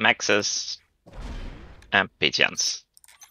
Maxes and pigeons.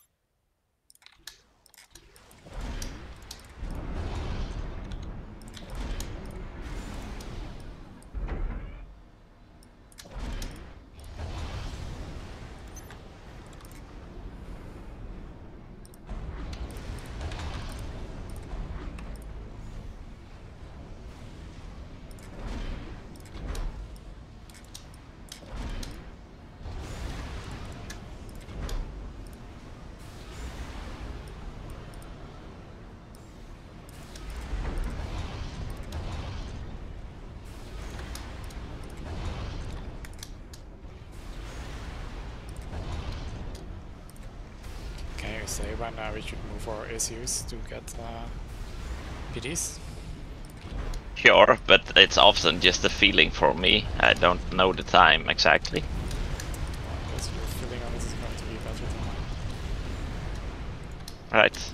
Can you say when we should move our ACUs to get PDs? Sure, but it's often just a feeling for me. I don't know the time exactly. I guess your feeling on this is going to be better than mine. Right.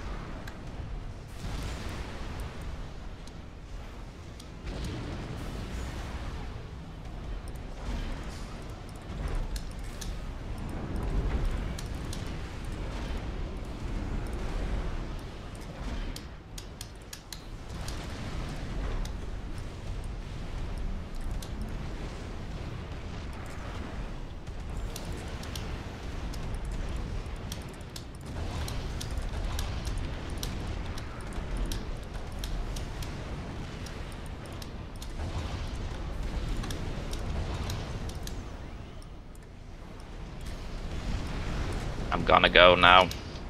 I'm gonna go now.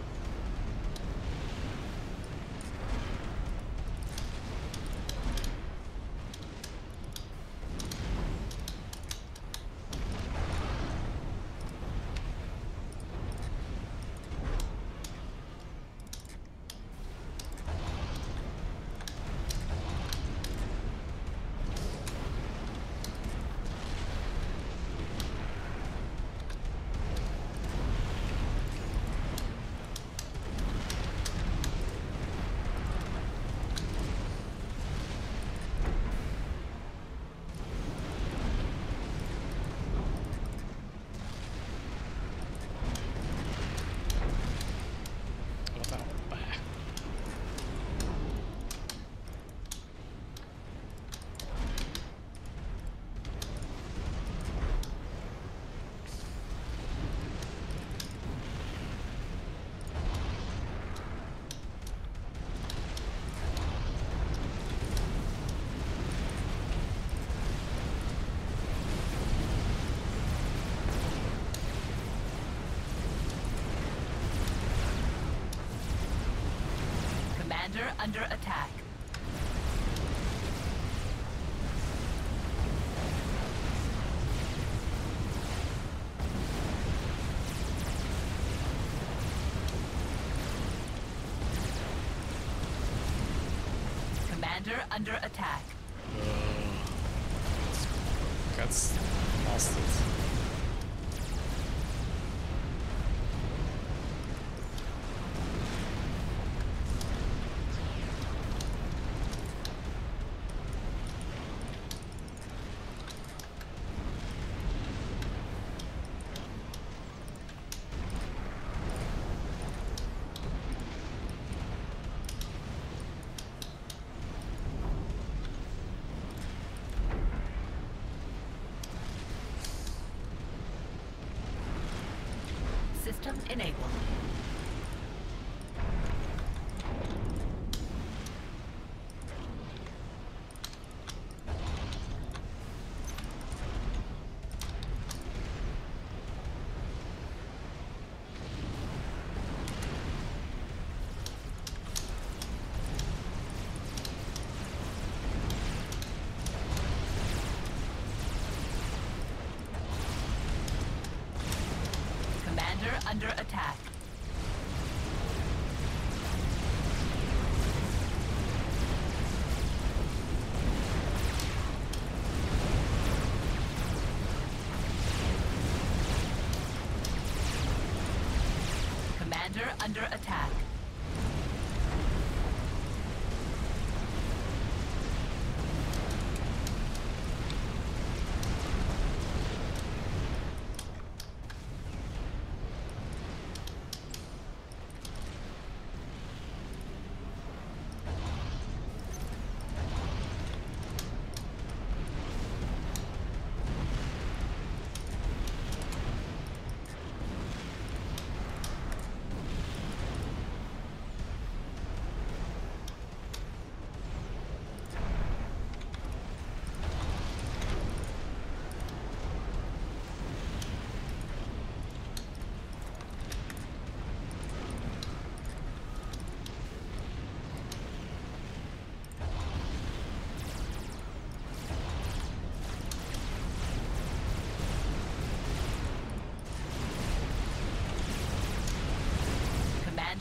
Commander under attack. Commander under attack. Gets lost it. System enabled. Commander under attack. Commander under attack.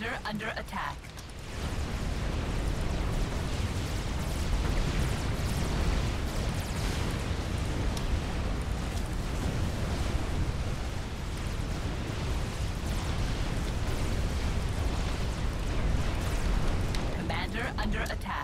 Commander under attack. Commander under attack.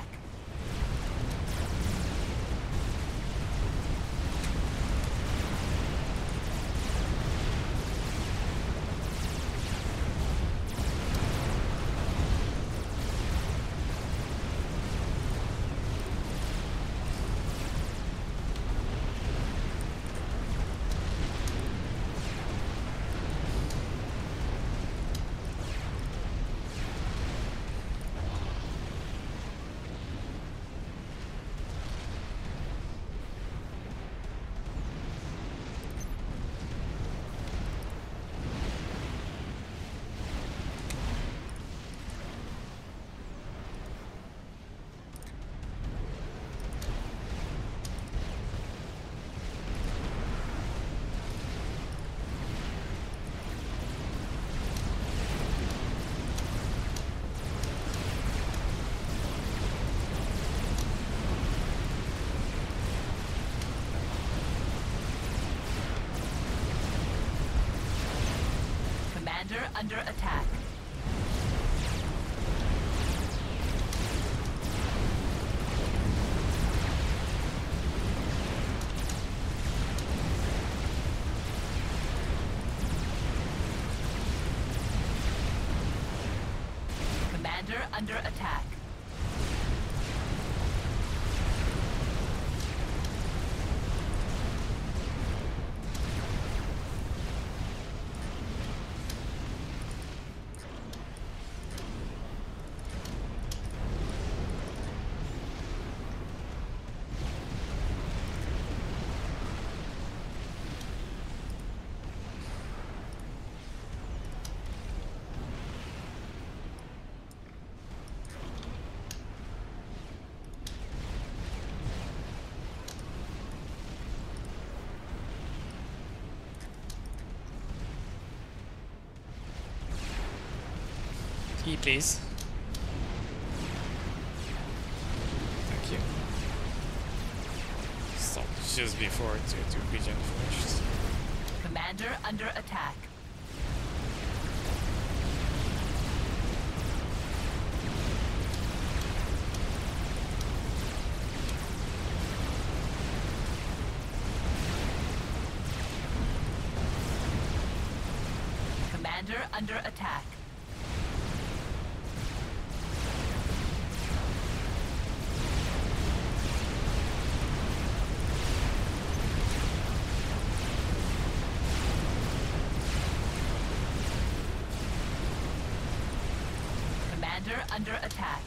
Commander under attack. Commander under attack. Please. Thank you. Stop just before to regen finished. Commander under attack. Commander under attack. Commander under attack.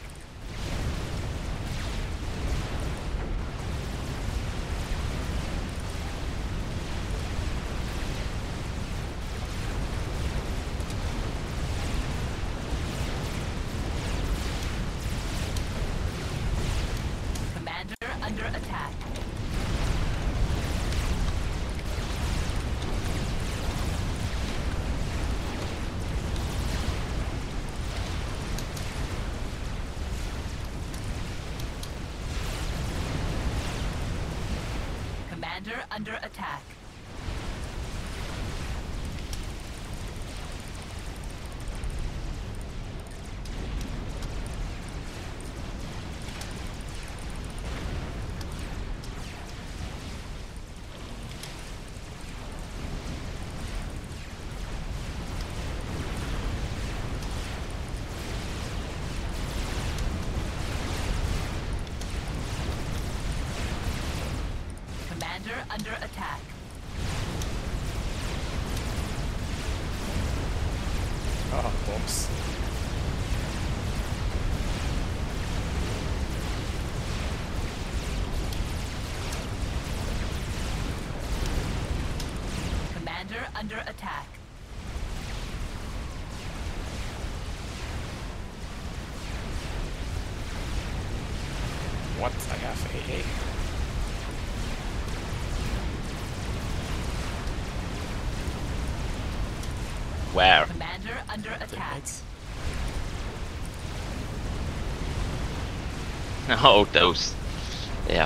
Commander under attack. Commander under attack. Commander under attack. Oh, bombs. Commander under attack. What? I have AA. Where? Commander under attack. Teammates. Oh, those. Yeah.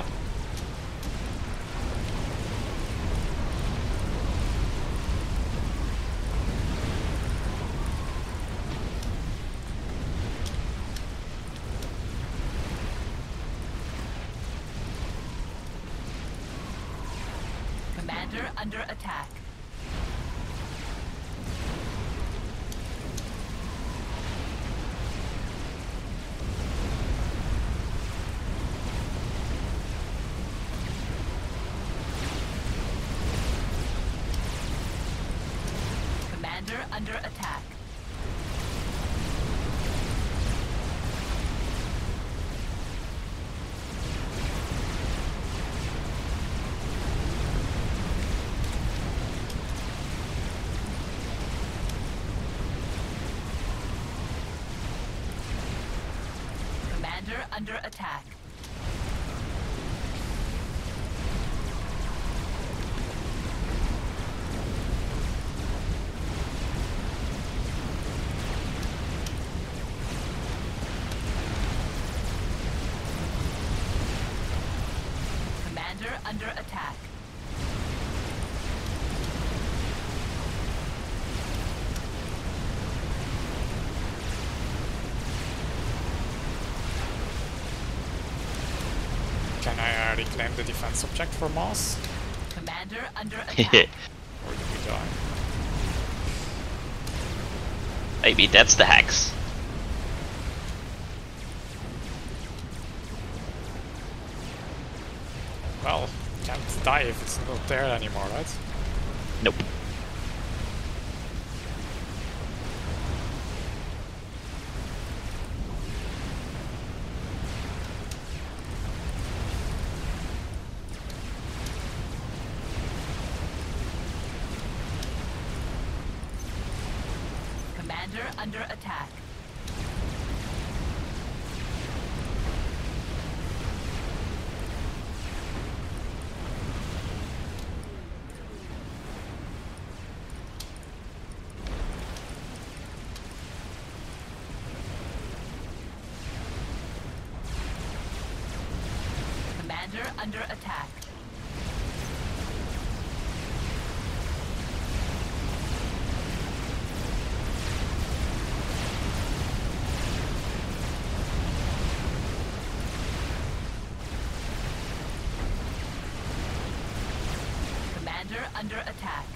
Commander under attack. Commander under attack. Commander under attack. Commander under attack. Can I reclaim the defense object for Mars? Commander under attack. Or do we die? Maybe that's the hex. Well, can't die if it's not there anymore, right? Nope. Commander under attack. Commander under attack. Commander under attack.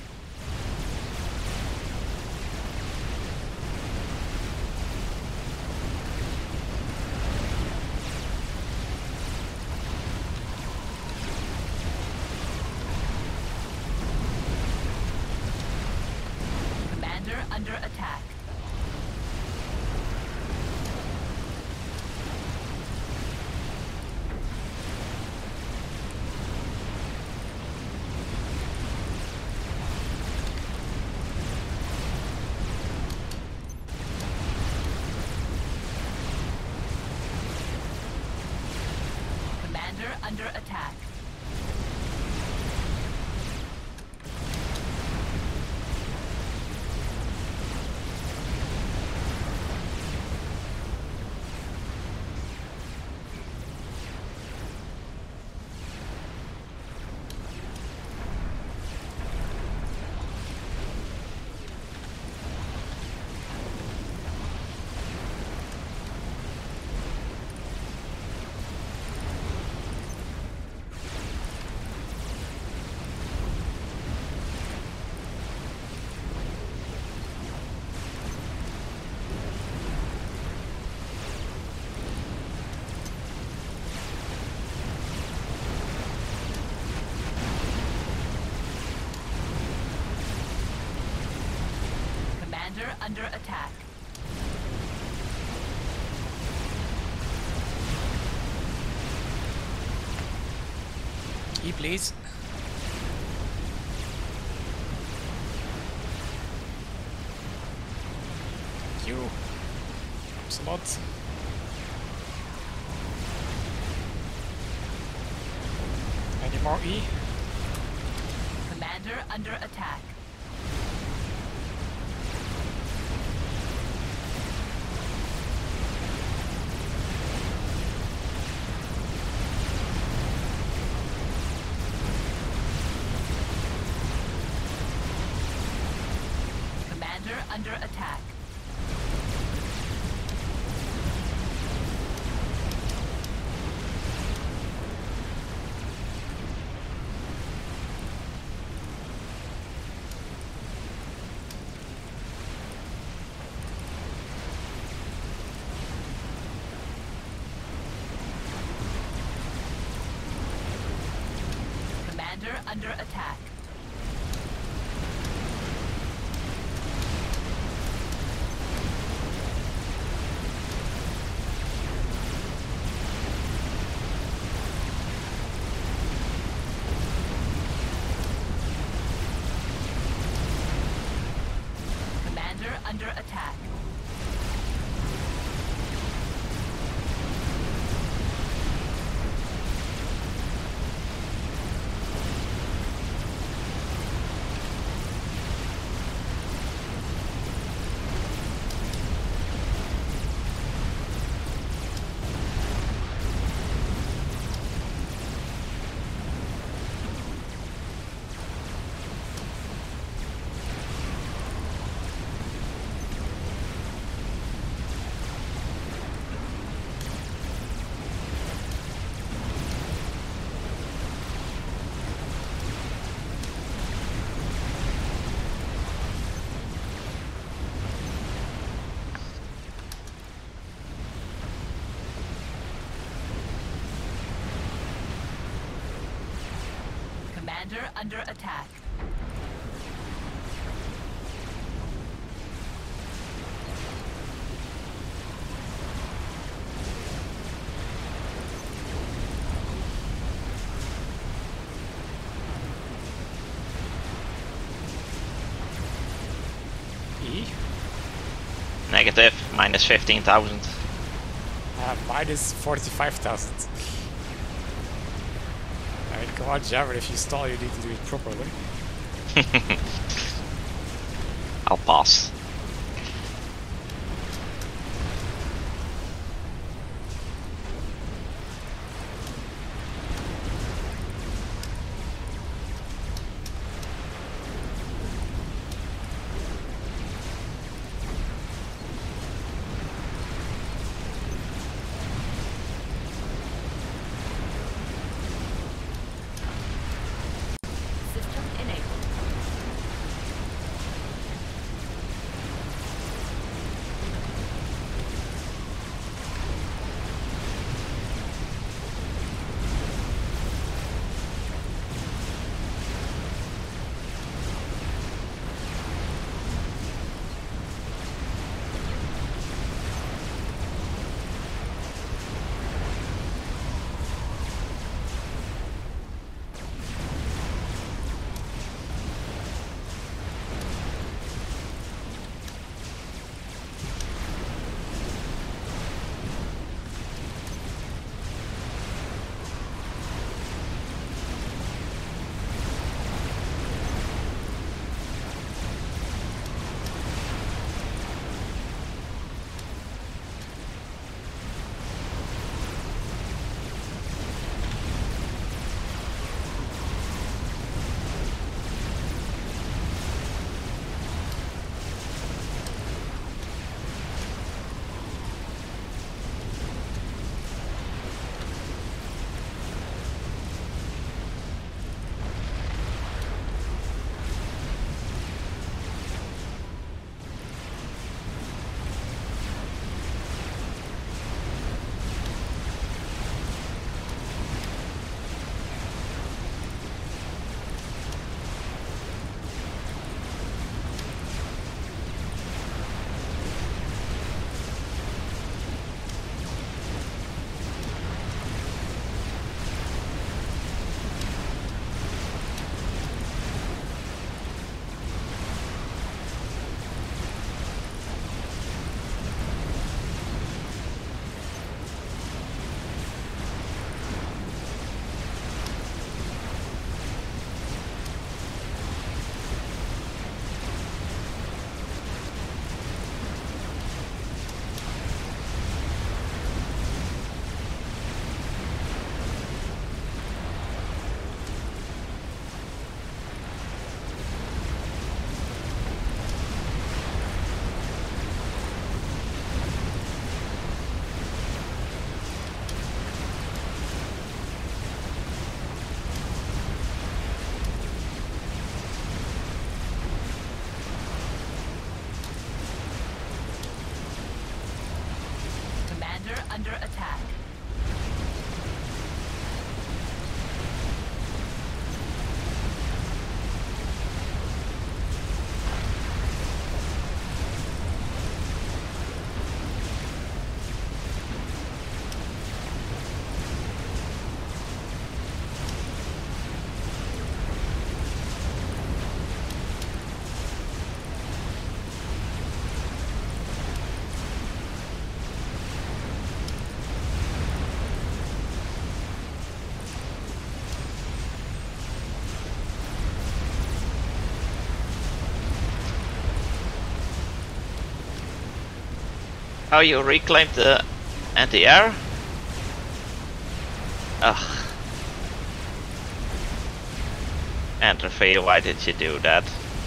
Commander under attack. Commander under attack. Commander under attack. E, please. Thank you. Helps a lot. Any more E? Commander under attack. under attack. Commander under attack. Commander under attack. Commander under attack. E? Negative, minus 15,000. Minus 45,000. I mean, come on, Jabber, if you stall, you need to do it properly. I'll pass. System enabled. Oh, you reclaimed the anti-air? Ugh. Entropy, why did you do that?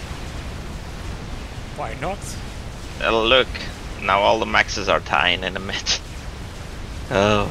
Why not? Look, now all the maxes are tying in the mid. Oh.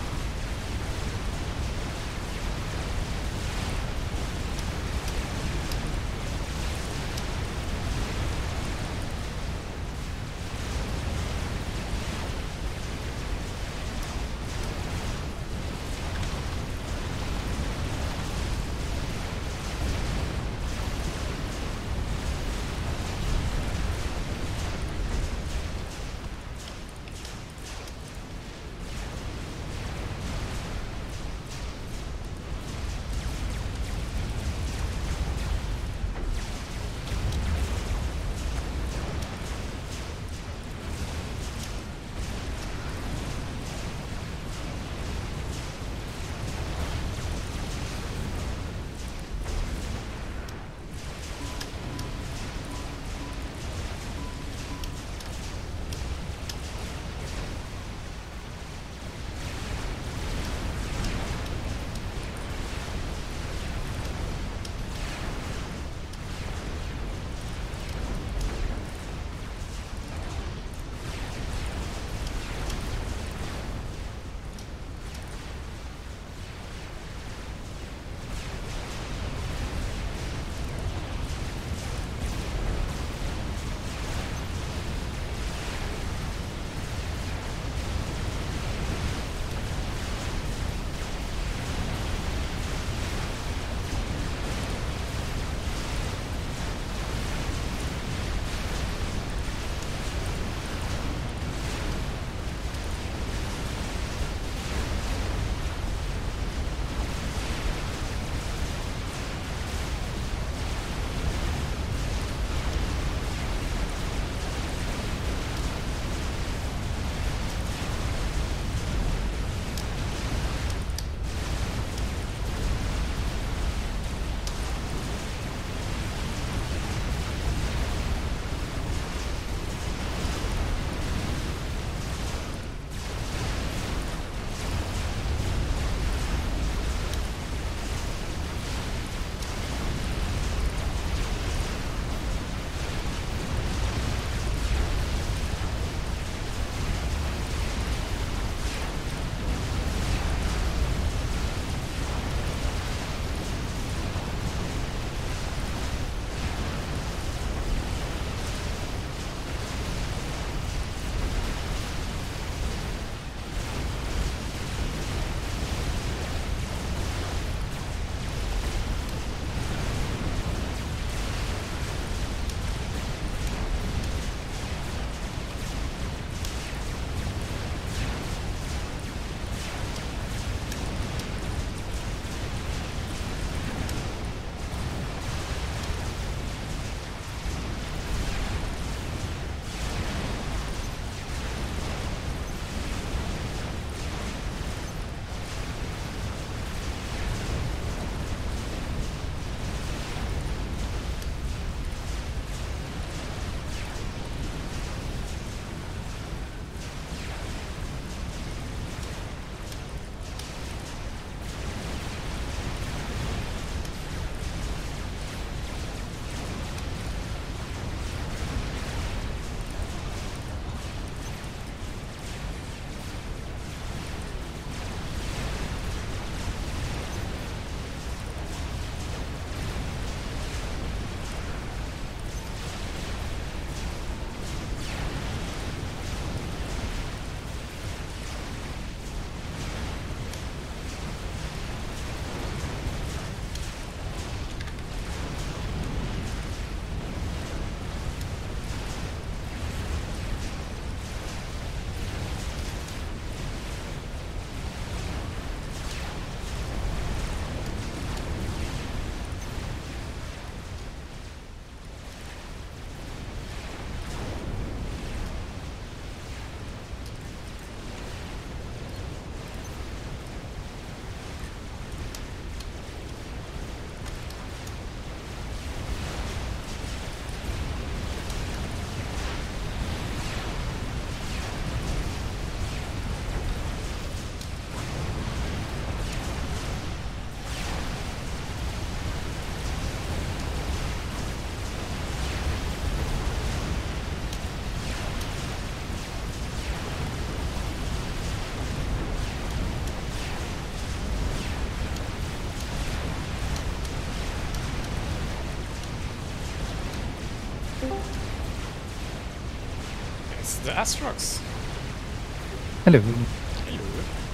the Astrox. Hello. Hello.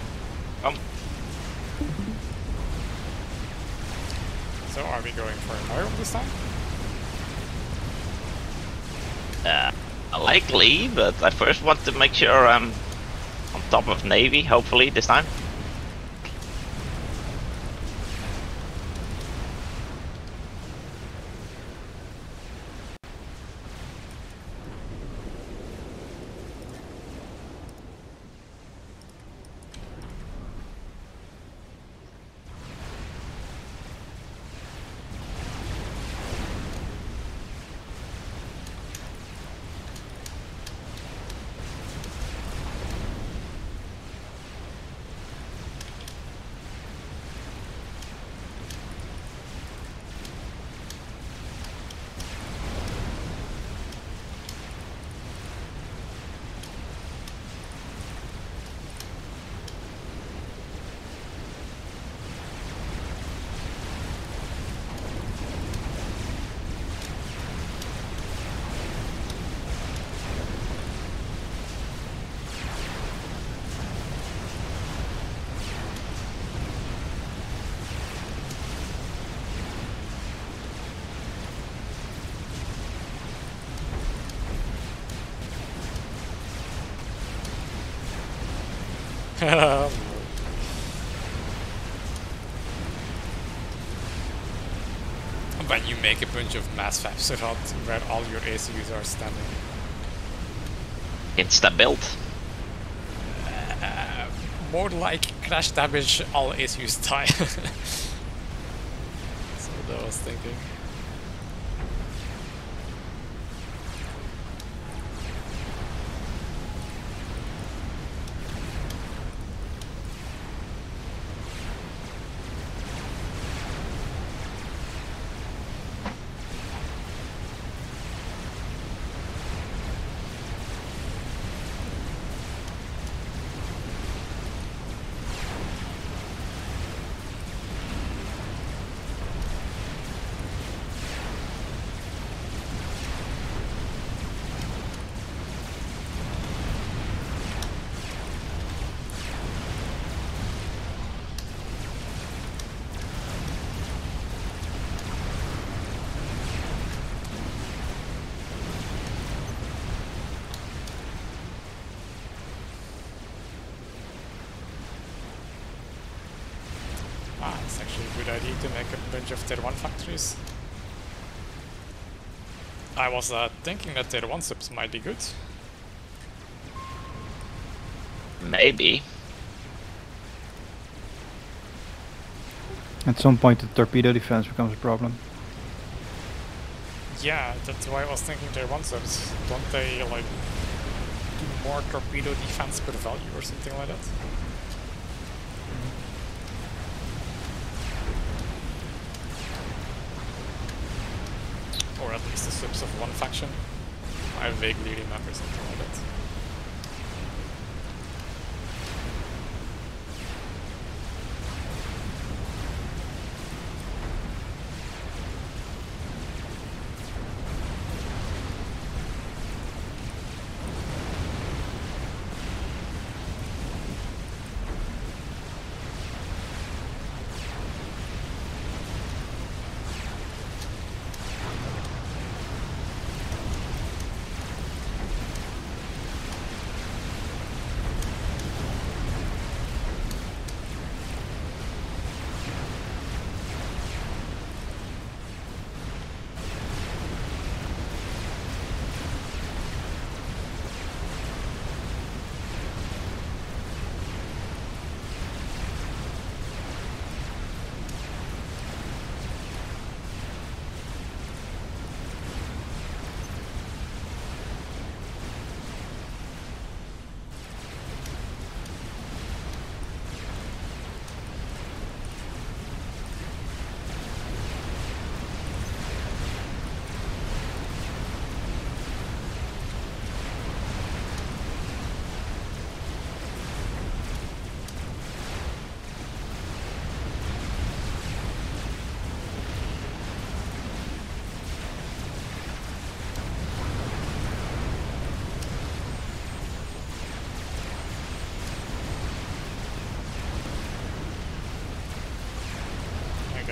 So are we going for Imperium this time? Likely, but I first want to make sure I'm on top of Navy, hopefully, this time. When you make a bunch of mass faps around where all your ACUs are standing. Insta build. More like crash damage, all ACUs die. That's what I was thinking. It's actually a good idea to make a bunch of Tier 1 factories. I was thinking that Tier 1 subs might be good. Maybe. At some point the torpedo defense becomes a problem. Yeah, that's why I was thinking Tier 1 subs. Don't they like do more torpedo defense per value or something like that? Or at least the subs of one faction. I vaguely remember something like that.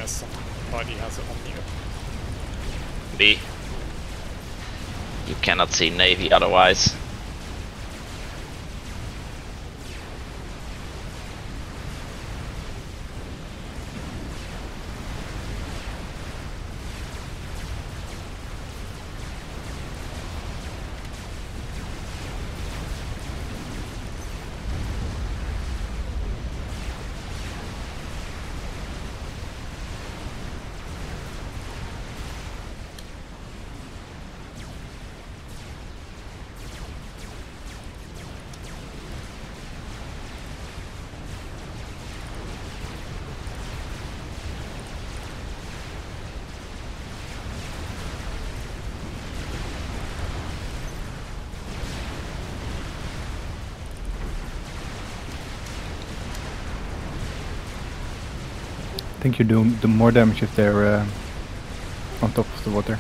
unless somebody has it on mute. B. You cannot see Navy otherwise. I think you do more damage if they're on top of the water.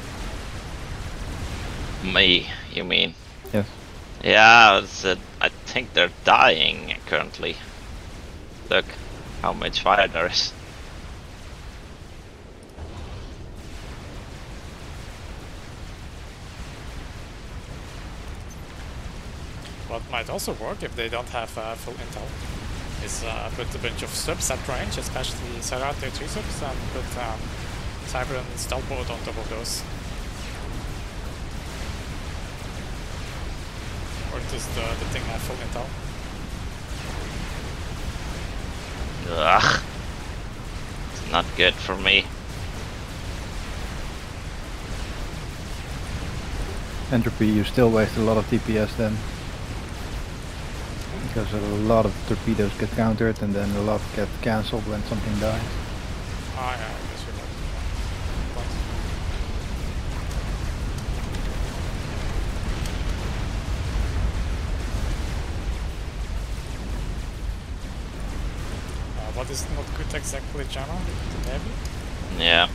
Me, you mean? Yes. Yeah, I think they're dying currently. Look how much fire there is. What might also work if they don't have full intel is put a bunch of subs at range, especially Serrate 3 subs, and put Cyber and Stealth Boat on top of those. Or does the thing have full intel? Ugh. It's not good for me. Entropy, you still waste a lot of DPS then. Because a lot of torpedoes get countered and then a lot get cancelled when something dies. Ah, yeah, I guess you're right. Point. What is not good exactly, Jama? The Navy? Yeah.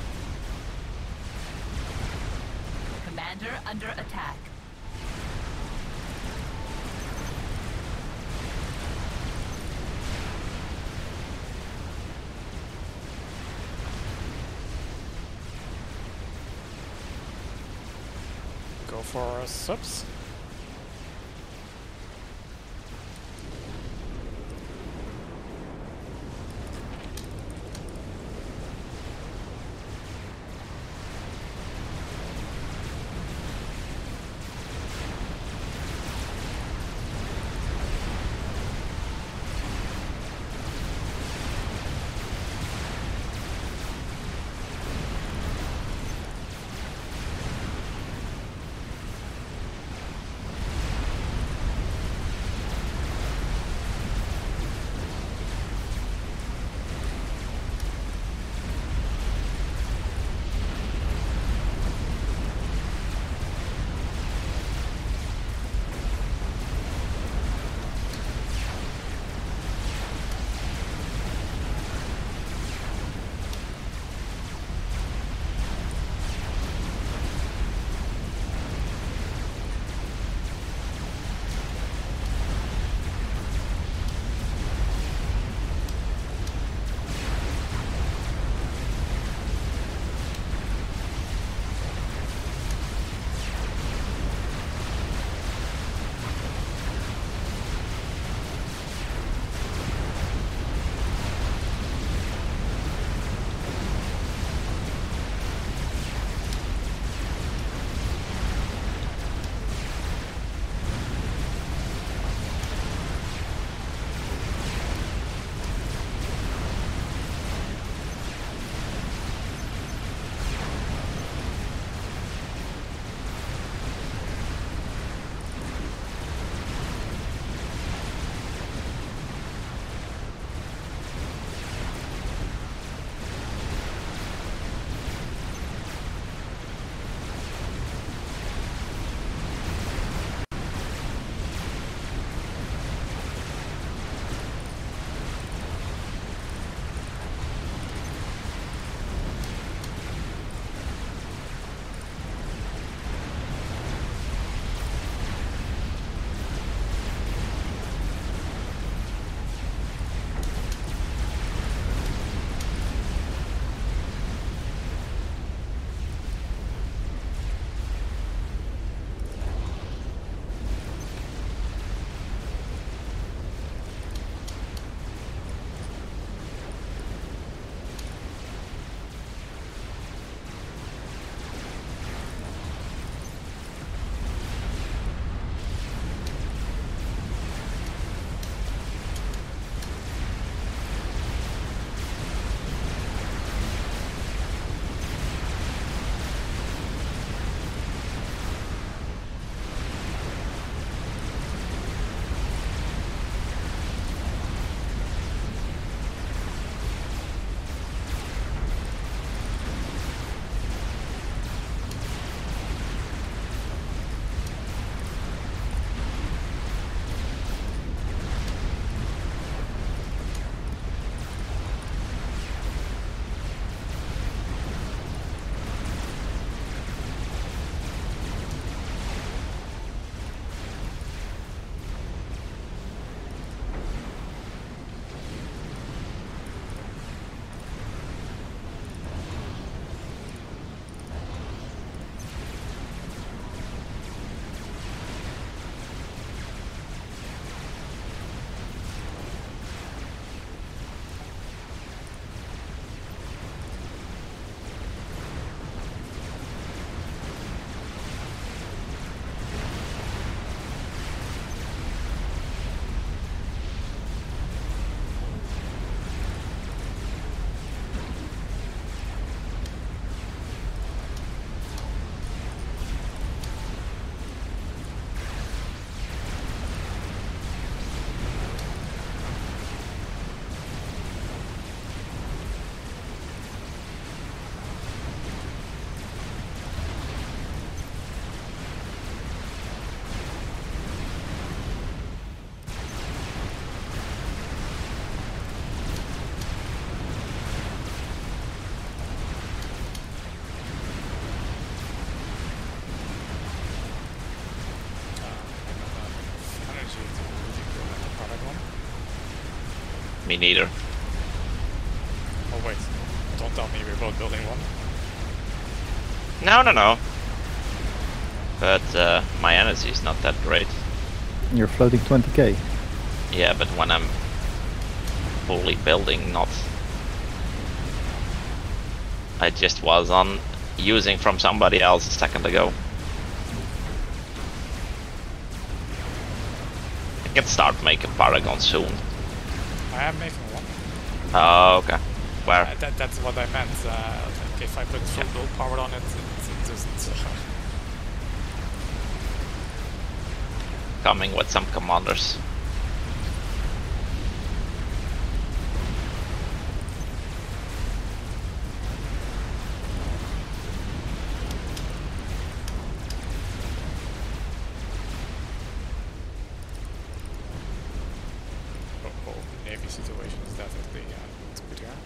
Commander under attack. Go for subs. Me neither. Oh wait, don't tell me we're both building one. No. But my energy is not that great. You're floating 20k. Yeah, but when I'm fully building, not. I just was on using from somebody else a second ago. I can start making Paragon soon. I am making one. Oh, okay. Where? That's what I meant. Like if I put full build power on it, it doesn't. Coming with some commanders. Navy situation is definitely good here.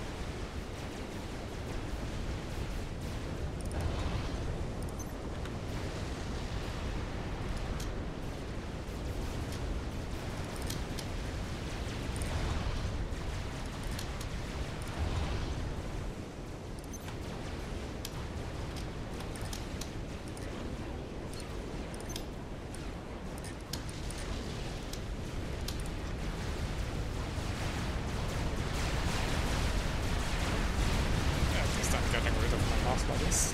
Getting rid of my last bodies.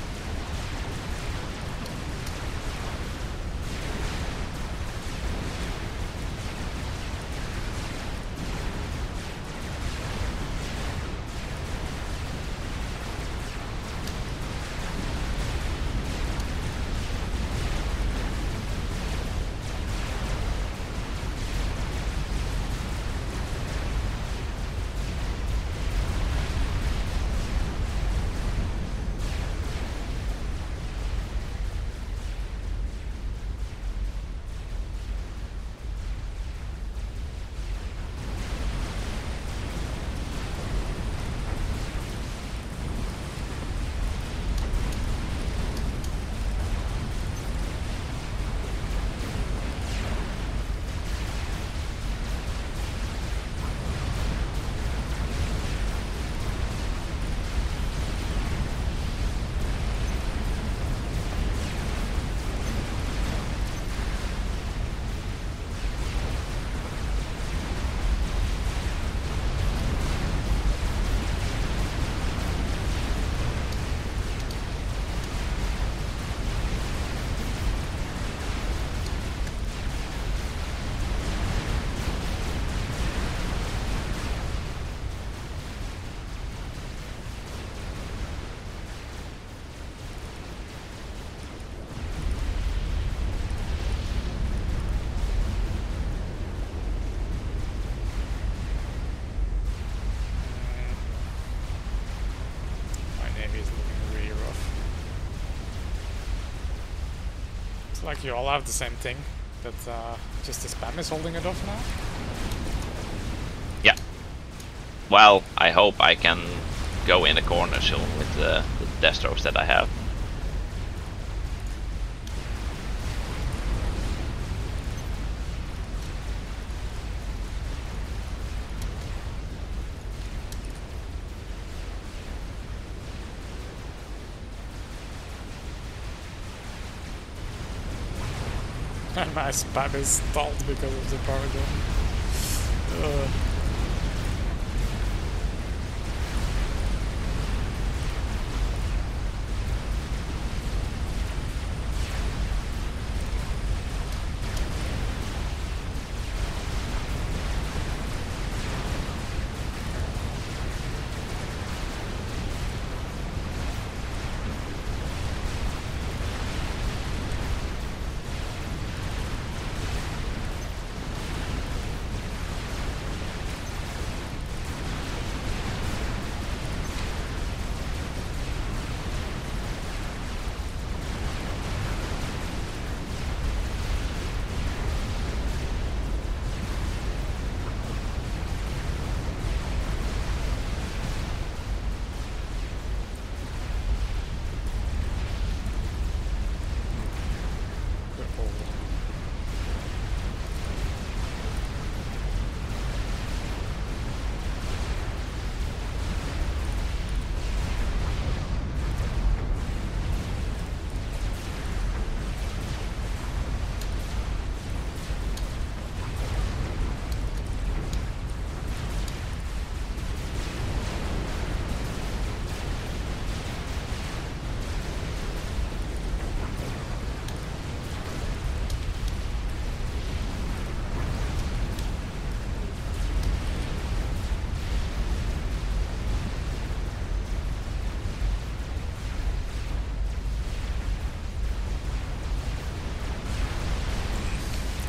Like you all have the same thing, but just the spam is holding it off now? Yeah. Well, I hope I can go in the corner soon with the Destros that I have. My spam is stalled because of the Paragon.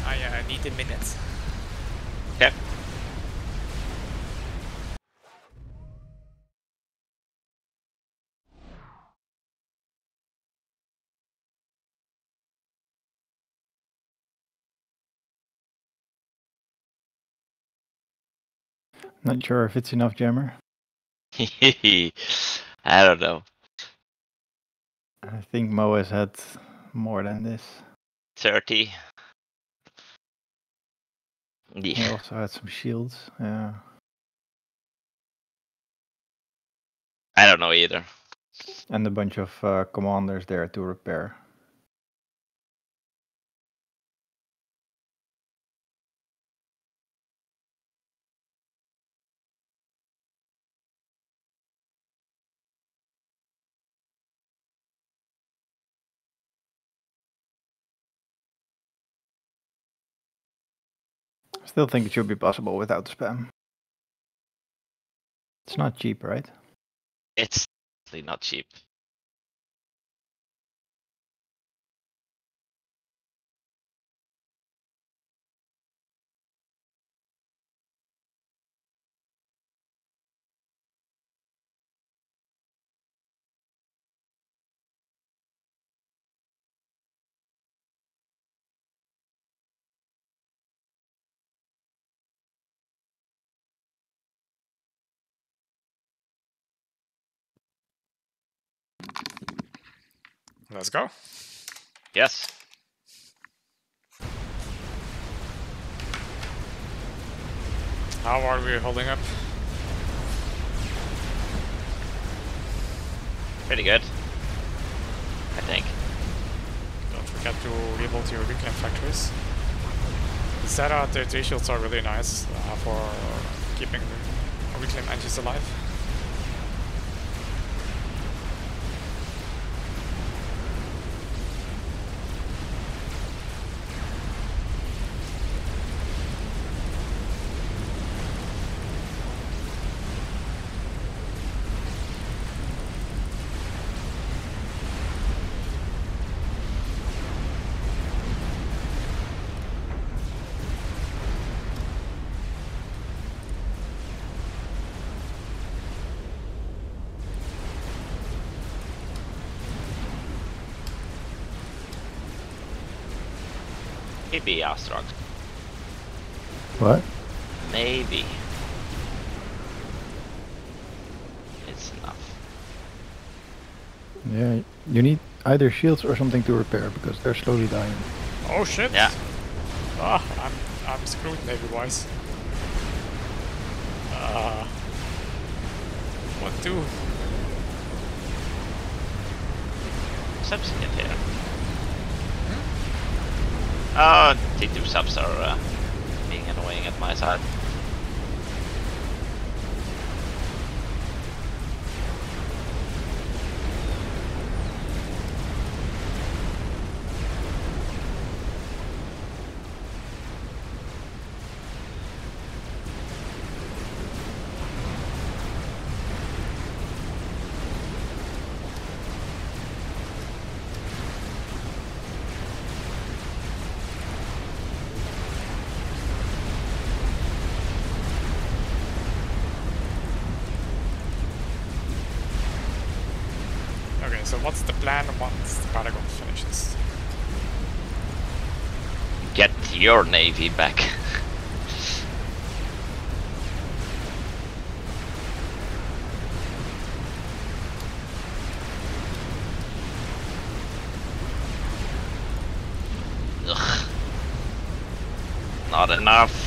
I need a minute. Okay. Not sure if it's enough, Jammer. I don't know. I think Mo has had more than this. 30. He Yeah. also had some shields. Yeah. I don't know either. And a bunch of commanders there to repair. Still think it should be possible without the spam. It's not cheap, right? It's definitely not cheap. Let's go. Yes. How are we holding up? Pretty good. I think. Don't forget to rebuild your reclaim factories. The Zeta, the 3 shields are really nice for keeping reclaim engines alive. Maybe Astrog. What? Maybe. It's enough. Yeah, you need either shields or something to repair because they're slowly dying. Oh shit! Yeah. Ah, I'm screwed navy-wise. What do? Subs get here. Oh, T2 subs are being annoying at my side. Okay, so what's the plan once the Paragon finishes? Get your navy back. Ugh. Not enough.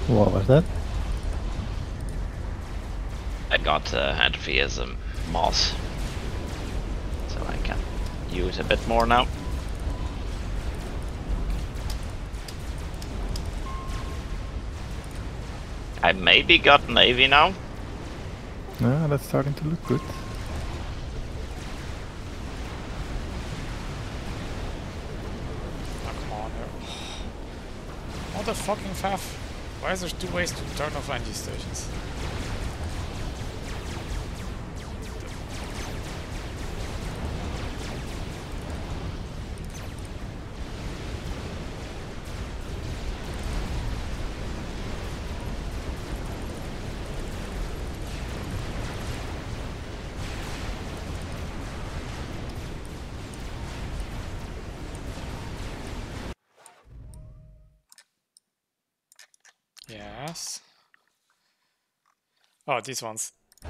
What was that? I got entropy as a moss, so I can use a bit more now. I maybe got navy now. Ah, that's starting to look good. Oh, come on. What the fucking faff? Why is there 2 ways to turn off energy stations? Yes. Oh, these ones.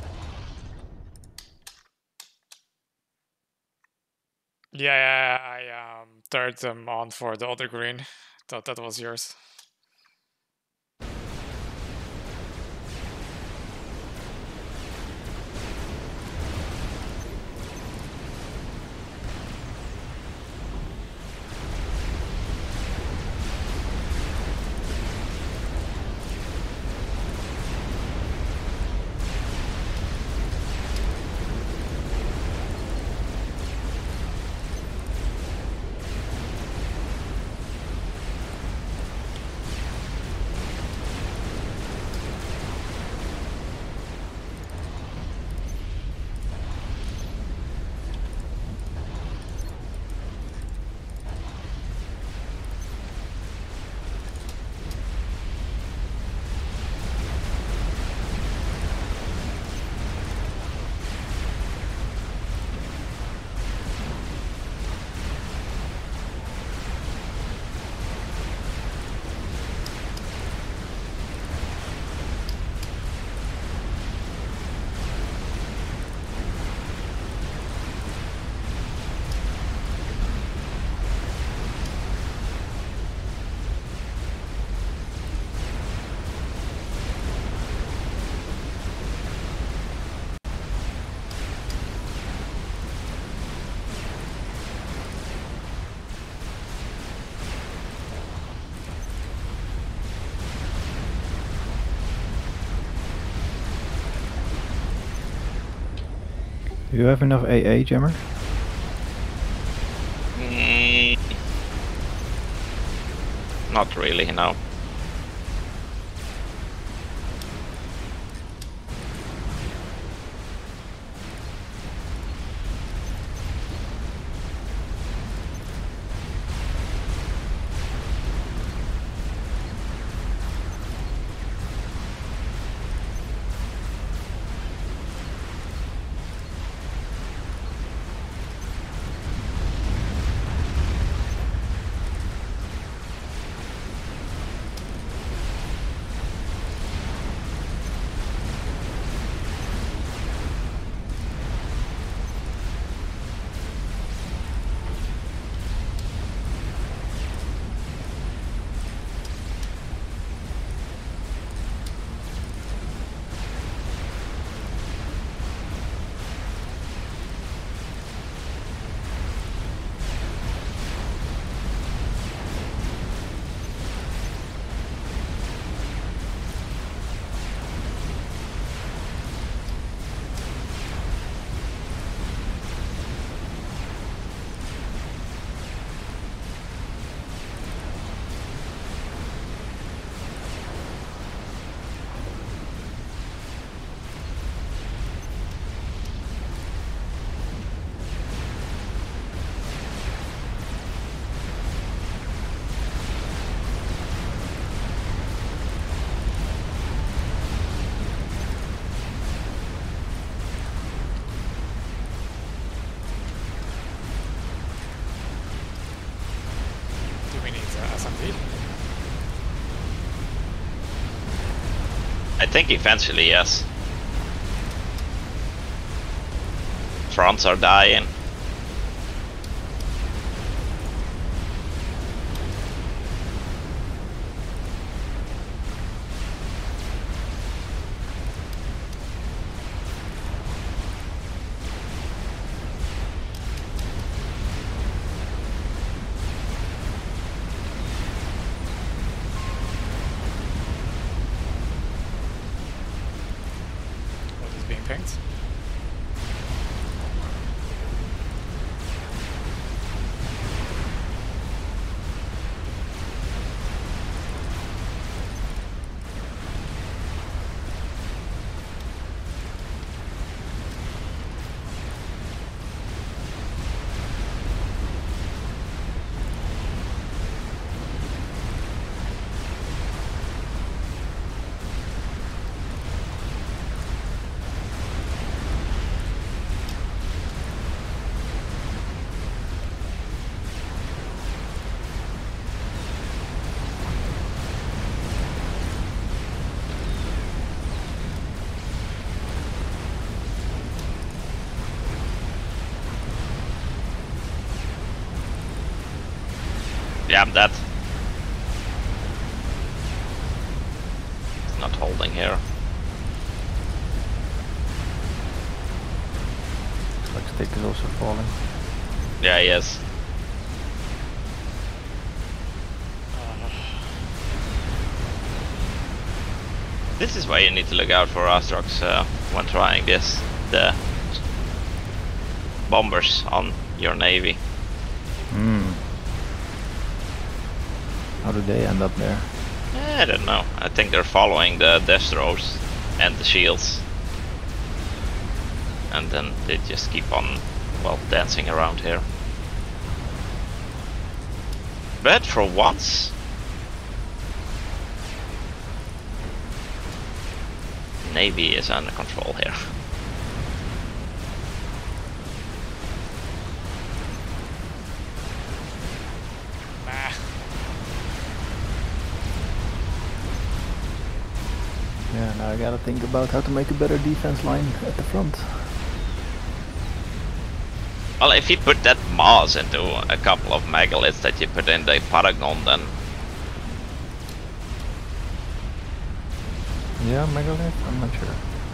Yeah, I turned them on for the other green. Thought that was yours. Do you have enough AA, Jammer? Not really, no. I think eventually, yes. Fronts are dying. Yeah, I'm dead. It's not holding here. Looks like Stick is also falling. Yeah, he is. This is why you need to look out for Astrox when trying this. The bombers on your navy. How do they end up there? I don't know. I think they're following the Destros and the shields. And then they just keep on, well, dancing around here. But for once... Navy is under control here. Nah. Yeah, now I gotta think about how to make a better defense line at the front. Well, if you put that Mars into a couple of megaliths that you put in the Paragon, then... Yeah, Megalith? I'm not sure.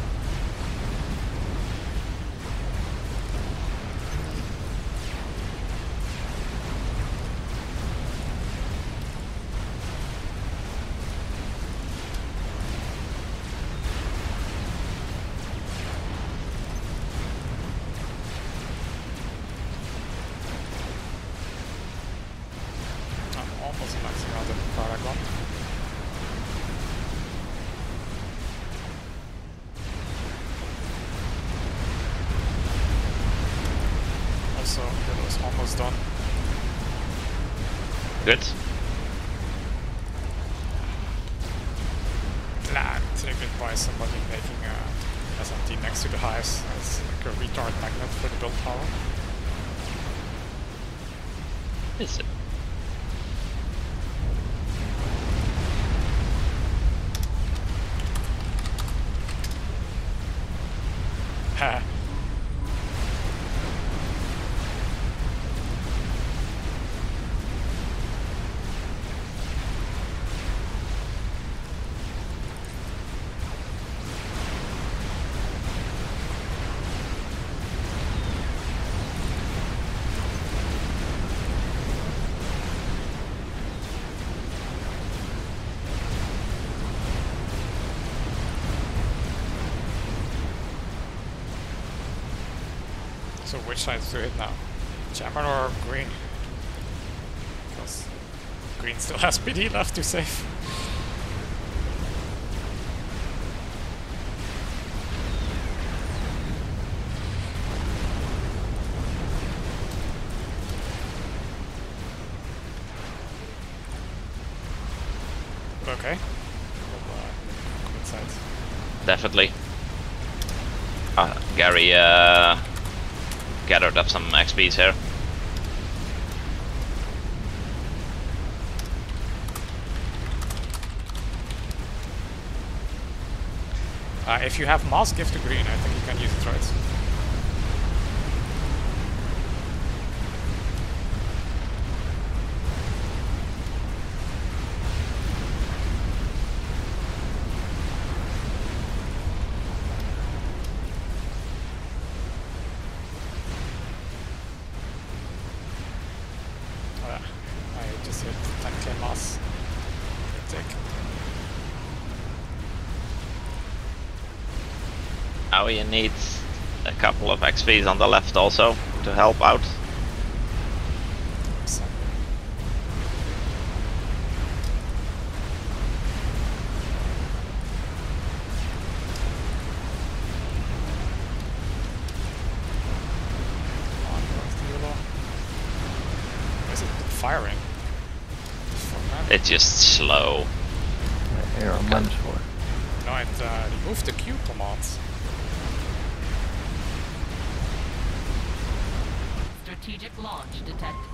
I'm almost maxing out the Paragon. Also, it was almost done. Good. Nah, taken by somebody making a SMT next to the hives as like a retard magnet for the build power. Is it? Ha. So which sides to hit now? Jammer or green? Because green still has PD left to save. Okay. We'll, quit sides. Definitely. Gary gathered up some XPs here. If you have Moss, give to green. I think you can use it, right? I just hit 10k Moss. Take. Now you need a couple of XPs on the left also to help out. So, is it firing? It's just slow. Air on minus 4. No, it removed the Q commands. Strategic launch detected.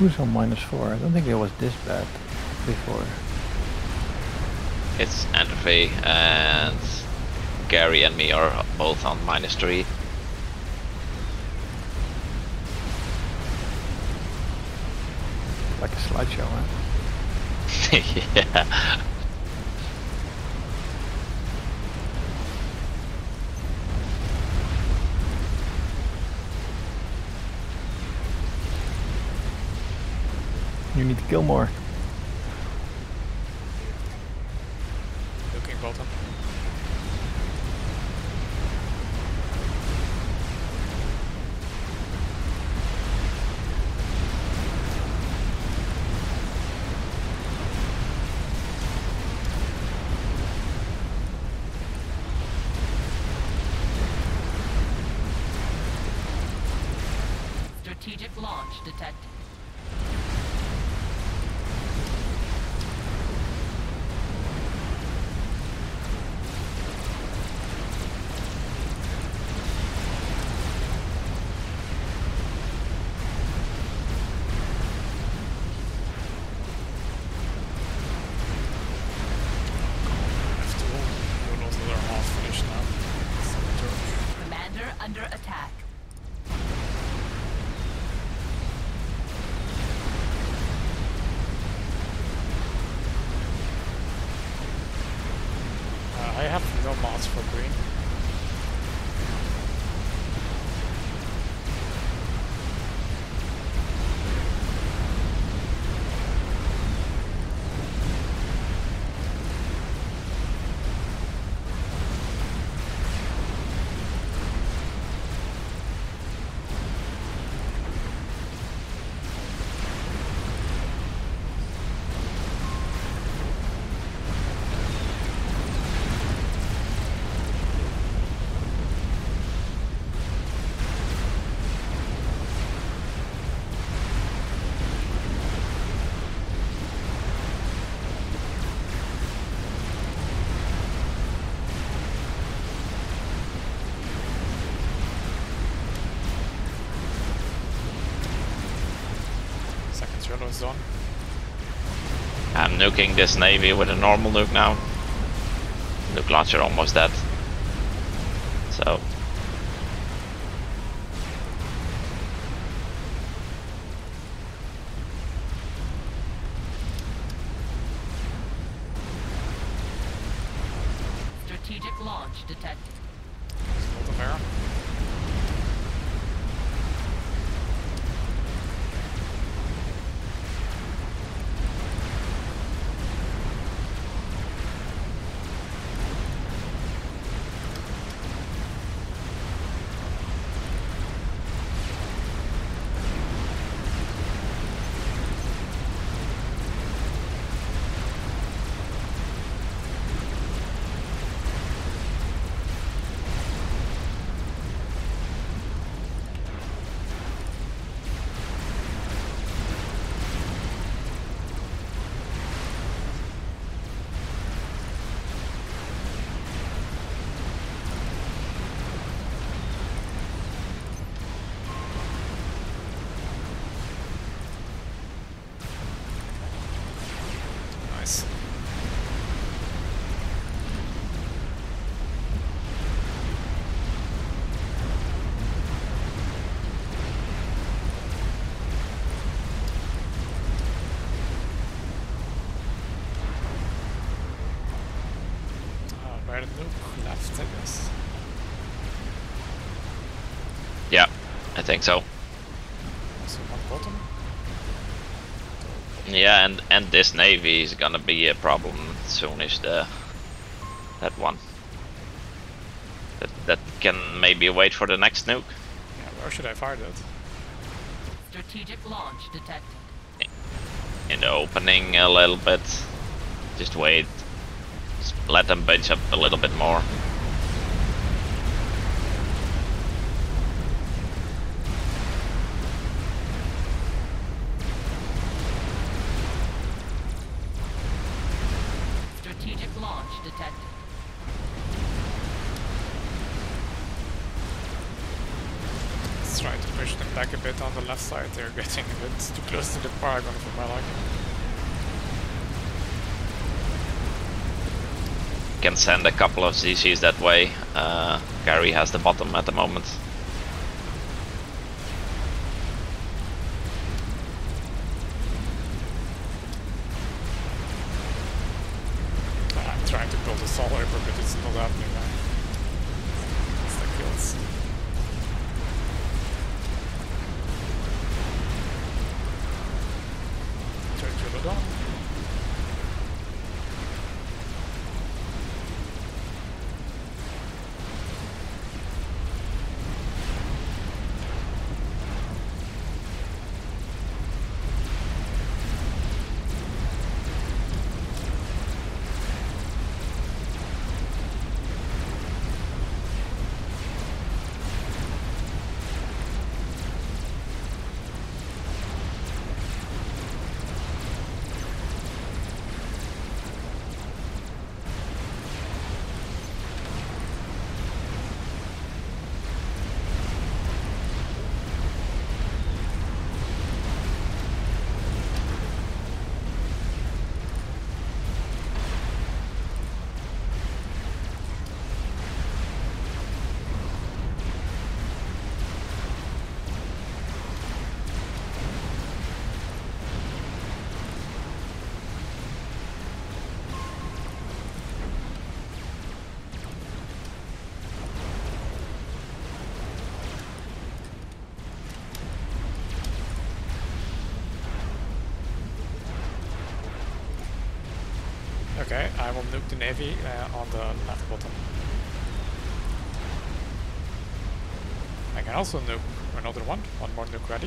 Who's on -4? I don't think it was this bad before. It's Entropy and Gary and me are both on -3. Like a slideshow, man. Yeah. You need to kill more. Looking bottom. Strategic launch detected. Commander under attack. I have no mods for green. Second Zero is on. I'm nuking this Navy with a normal nuke now. Nuke launcher almost dead. So Strategic launch detected. Bottom arrow. Nice. Where the nuke left, I guess. yeah, I think so. So one bottom. Yeah, and this Navy is gonna be a problem soonish. That one. That can maybe wait for the next nuke. Yeah, where should I fire that? Strategic launch detected. In the opening a little bit. Just wait. Just let them bunch up a little bit more. Strategic launch detected. Let's try to push them back a bit on the left side. They're getting a bit too close to the Paragon for my liking. Can send a couple of ZCs that way. Gary has the bottom at the moment. I'm trying to build a Soul Reaper, but it's not happening now. It's the kills. Try to drill it on. Okay, I will nuke the Navy on the left bottom. I can also nuke another one more nuke ready.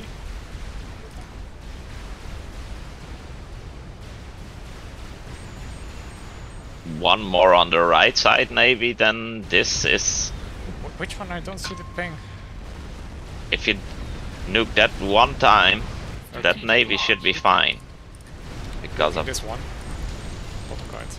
One more on the right side Navy, then this is... Which one? I don't see the ping. If you nuke that one time, that Navy should be fine. Because of... This one. Bottom cards.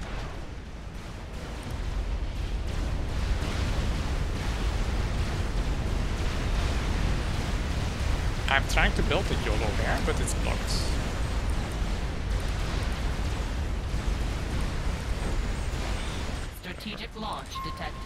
I'm trying to build a YOLO here, but it's blocked. Strategic launch detected.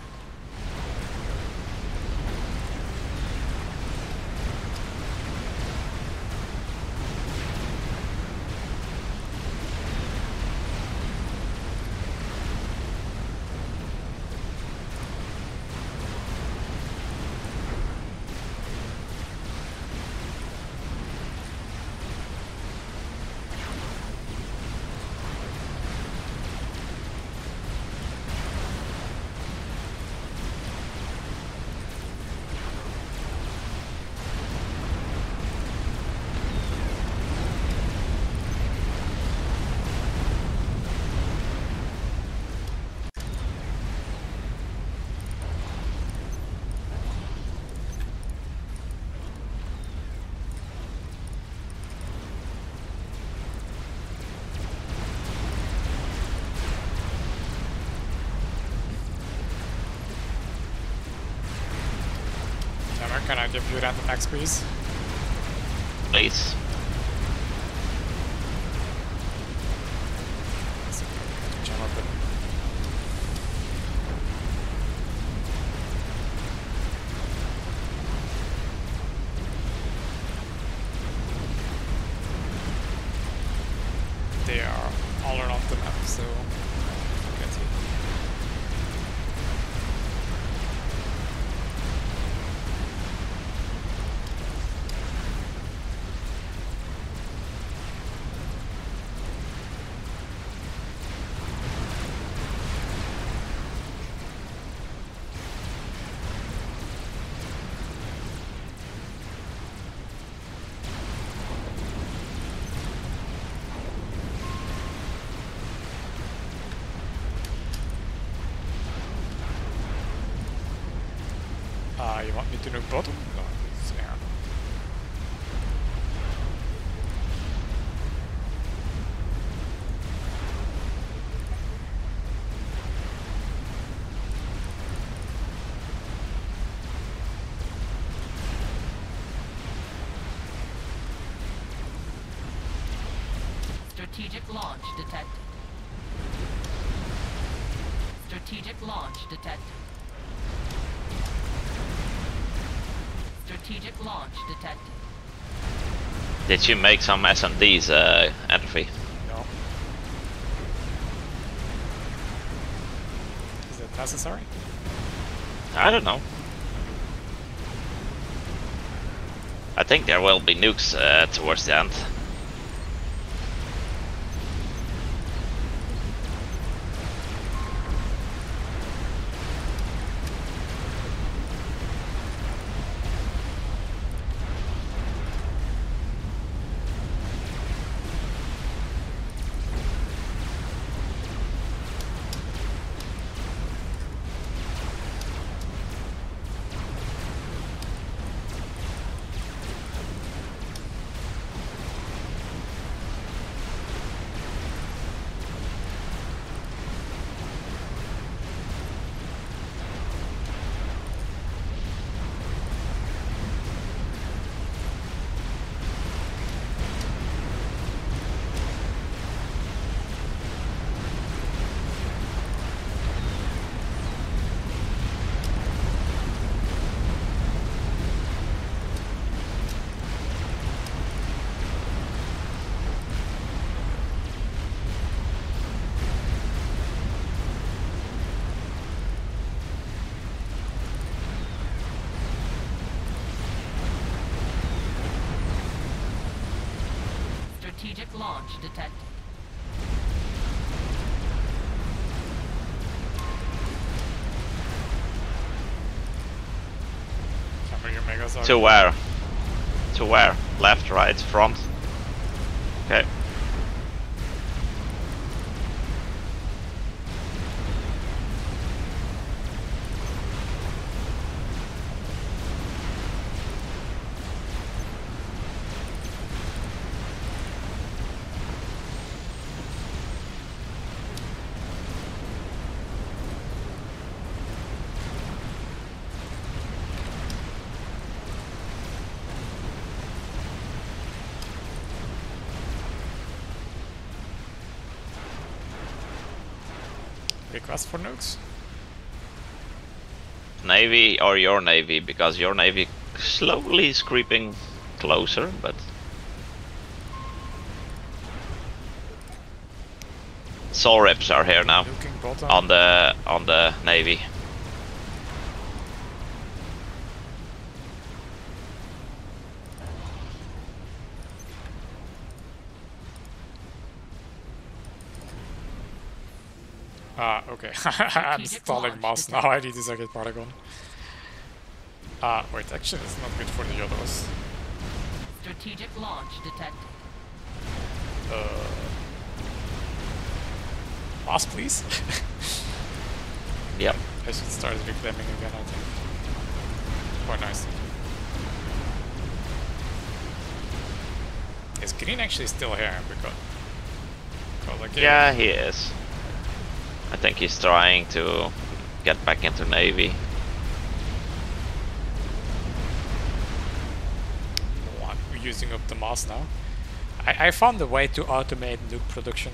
Can I give you random XPs? Please. Jam up it. They are all around the map, so get it. You want me to nuke bottom? No, it's air. Strategic launch detected. Strategic launch detected. Strategic launch detected. Did you make some SMDs, Entropy? No. Is it necessary? I don't know. I think there will be nukes towards the end. Strategic launch detected. Some of your megas are... To where? To where? Left, right, front? Okay. Request for nukes? Navy or your navy, because your navy slowly is creeping closer, but Soul Rips are here now Nuking bottom. on the navy. Ah, okay. I'm stalling mass now. I need to get Paragon. Ah, wait, actually, it's not good for the others. Strategic launch detected. Mass, please. Yep. I should start reclaiming again, I think. Quite nice. Is Green actually still here? Because I gave Yeah, him- he is. I think he's trying to get back into navy. Oh, I'm using up the mass now. I found a way to automate nuke production.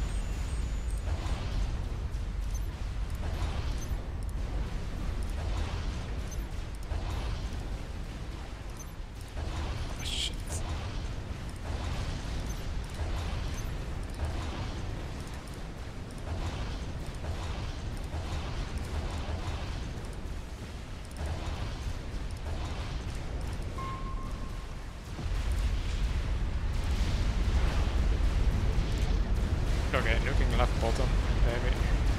Oh, shit. Okay, nuking left bottom, maybe.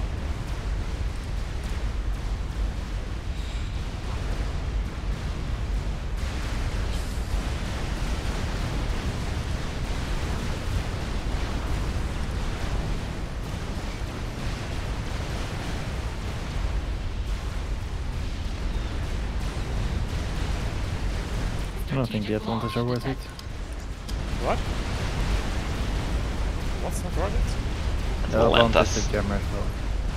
I don't think the Atlantis are worth it. What? What's not worth it? The Atlantis. Atlantis is jammer as well.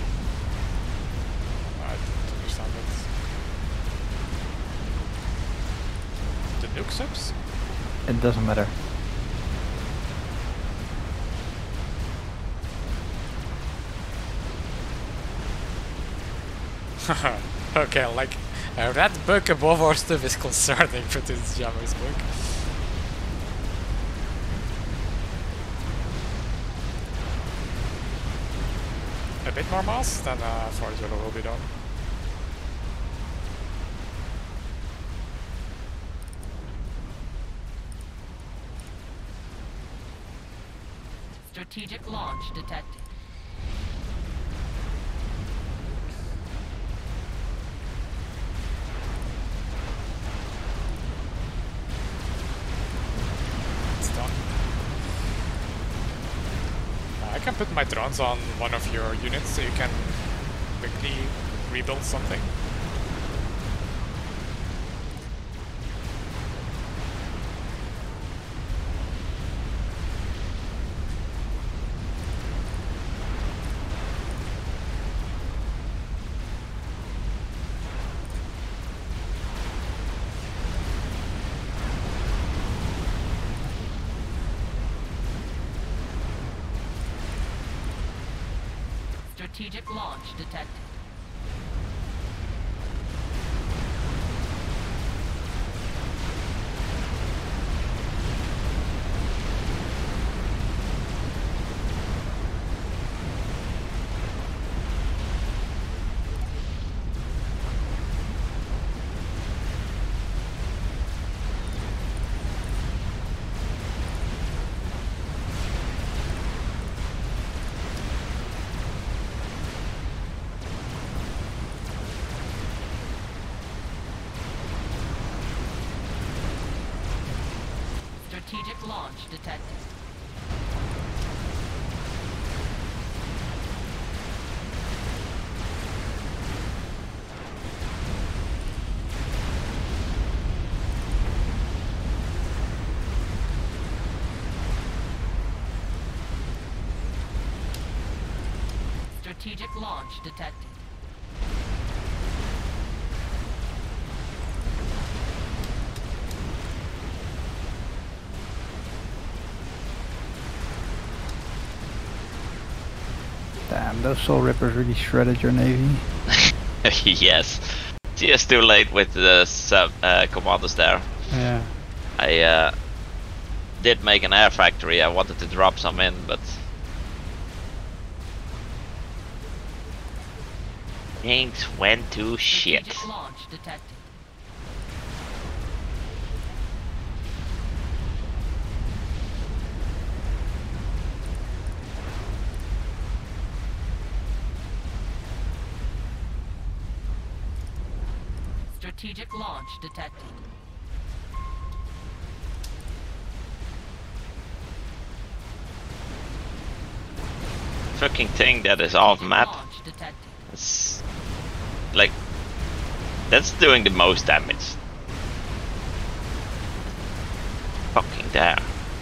I don't understand that. The nuke subs? It doesn't matter. Okay, like that bug above our stuff is concerning for this Jammer's bug. A bit more mass, then Forge Yellow will be done. Strategic launch detected. It's done. I can put my drones on one of your units so you can quickly rebuild something. Strategic launch detected. Strategic launch detected. Strategic launch detected. Damn, those Soul Rippers really shredded your navy. Yes. Just too late with the sub commandos there. Yeah. I did make an air factory. I wanted to drop some in, but things went to shit. Strategic launch detected. Strategic launch detected. Fucking thing that is off map. Launch detected. It's like that's doing the most damage. Fucking there.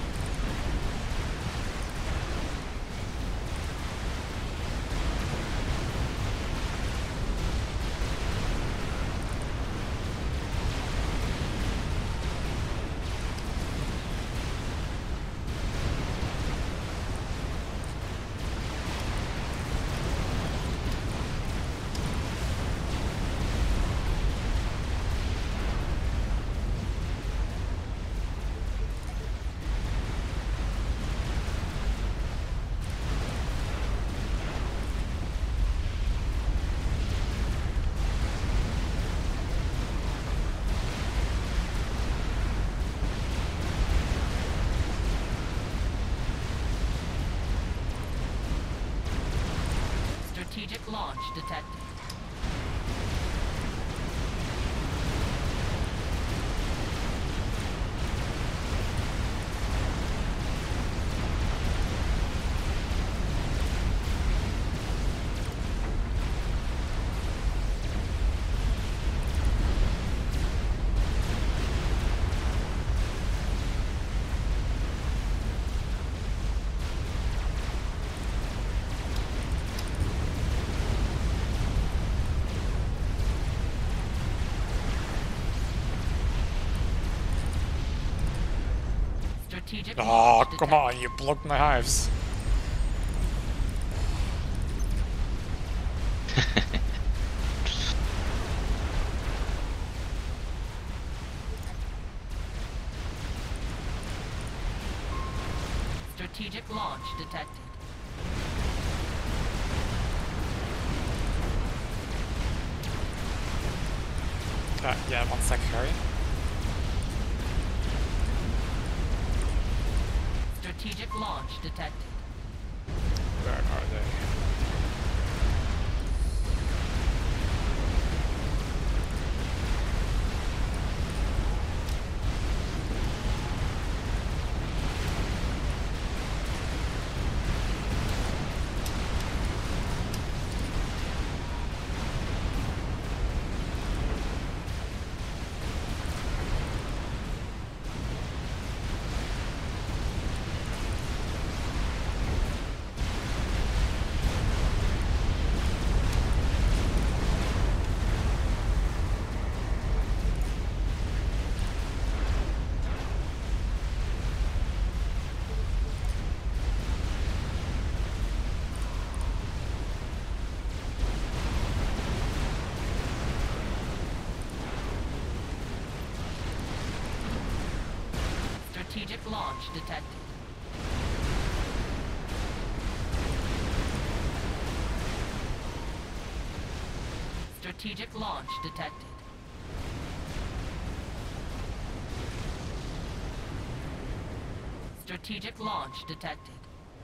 Strategic launch detected. Strategic Oh, launch come detected. on, you blocked my hives. Strategic launch detected. Yeah, 1 sec, Harry. Strategic launch detected. Where are they? Strategic launch detected. Strategic launch detected. Strategic launch detected.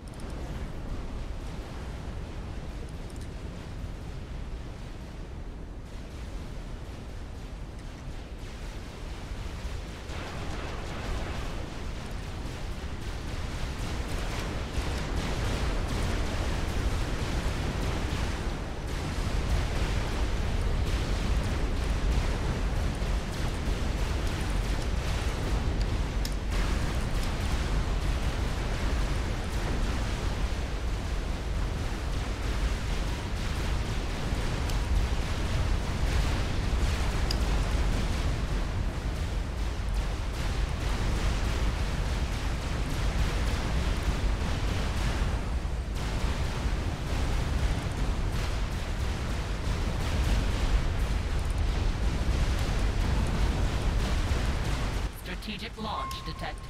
Strategic launch detected.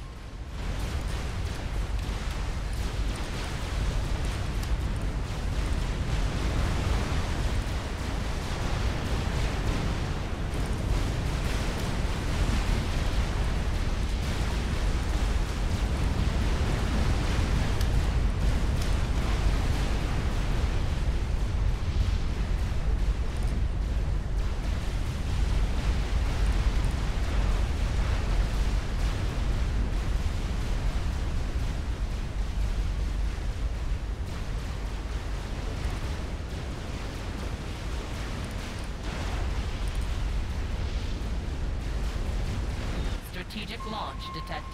Strategic launch detected.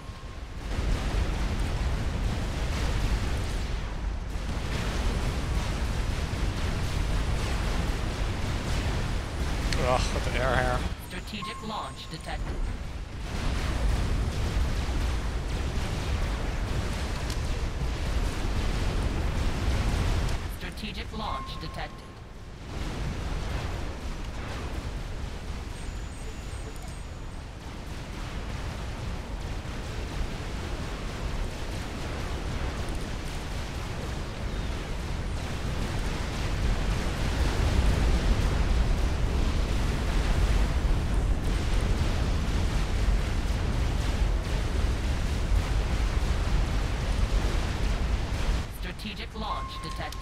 Ugh, what the air here. Strategic launch detected. Strategic launch detected. Strategic launch detected.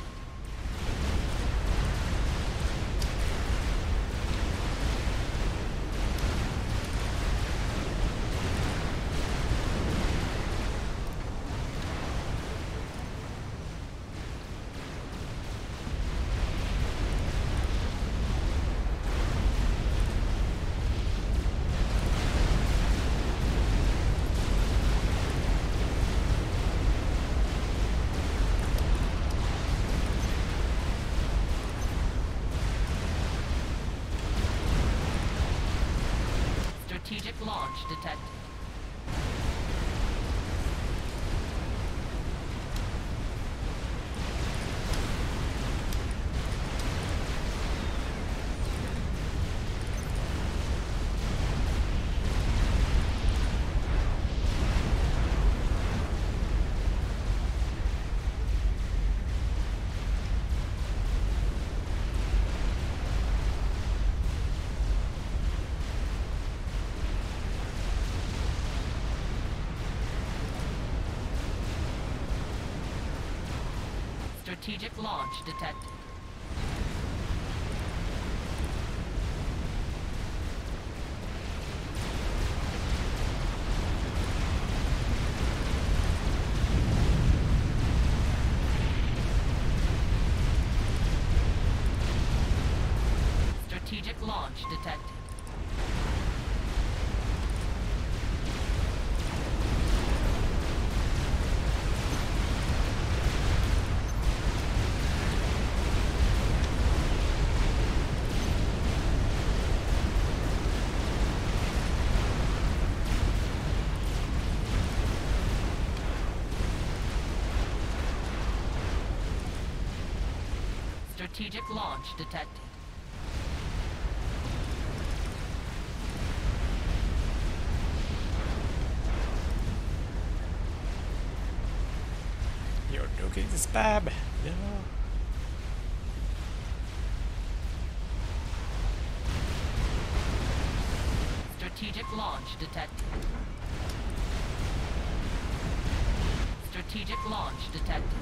Strategic launch detected. Strategic launch detected. Strategic launch detected. Strategic launch detected. You're nuking the spam. No. Strategic launch detected. Strategic launch detected.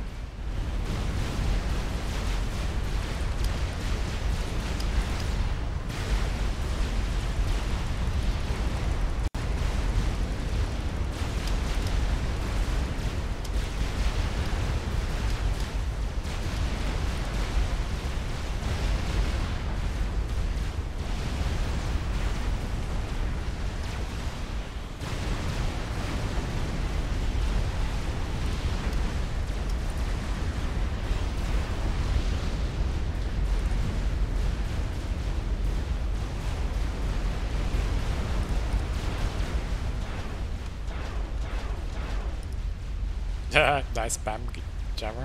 Nice spam jammer.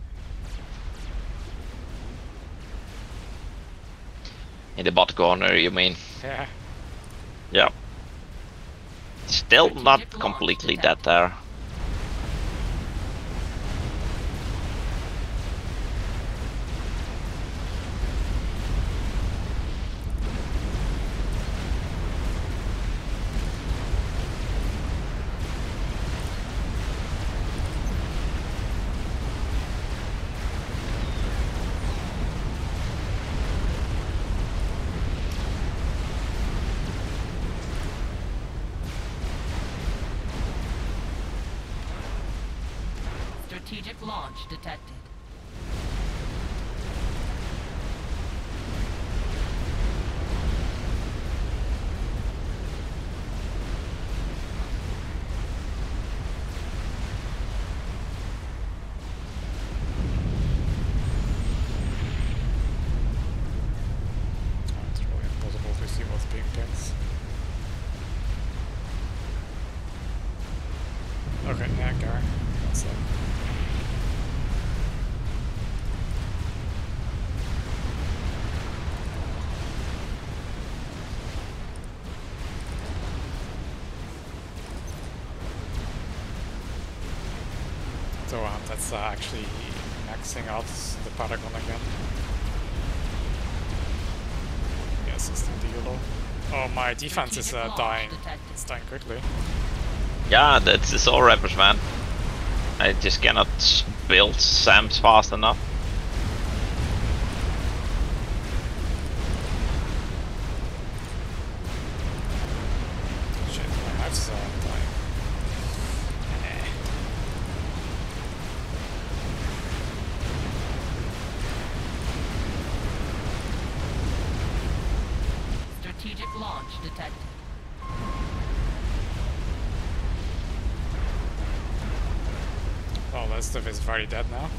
In the bot corner, you mean? Yeah. Yeah. Still Strategic not launch completely detected. dead there. Strategic launch detected. It's really impossible to see what's being pinged. Okay, yeah, Gary. That's it. So that's actually maxing out the Paragon again. Yes, 16 deal. Oh, my defense is Strategic launch dying. detected. It's dying quickly. Yeah, that's the Soul Rappers, man. I just cannot build SAMs fast enough. Shit, my hiv's dying. Eh. Strategic launch detected. Oh, that stuff is very dead now.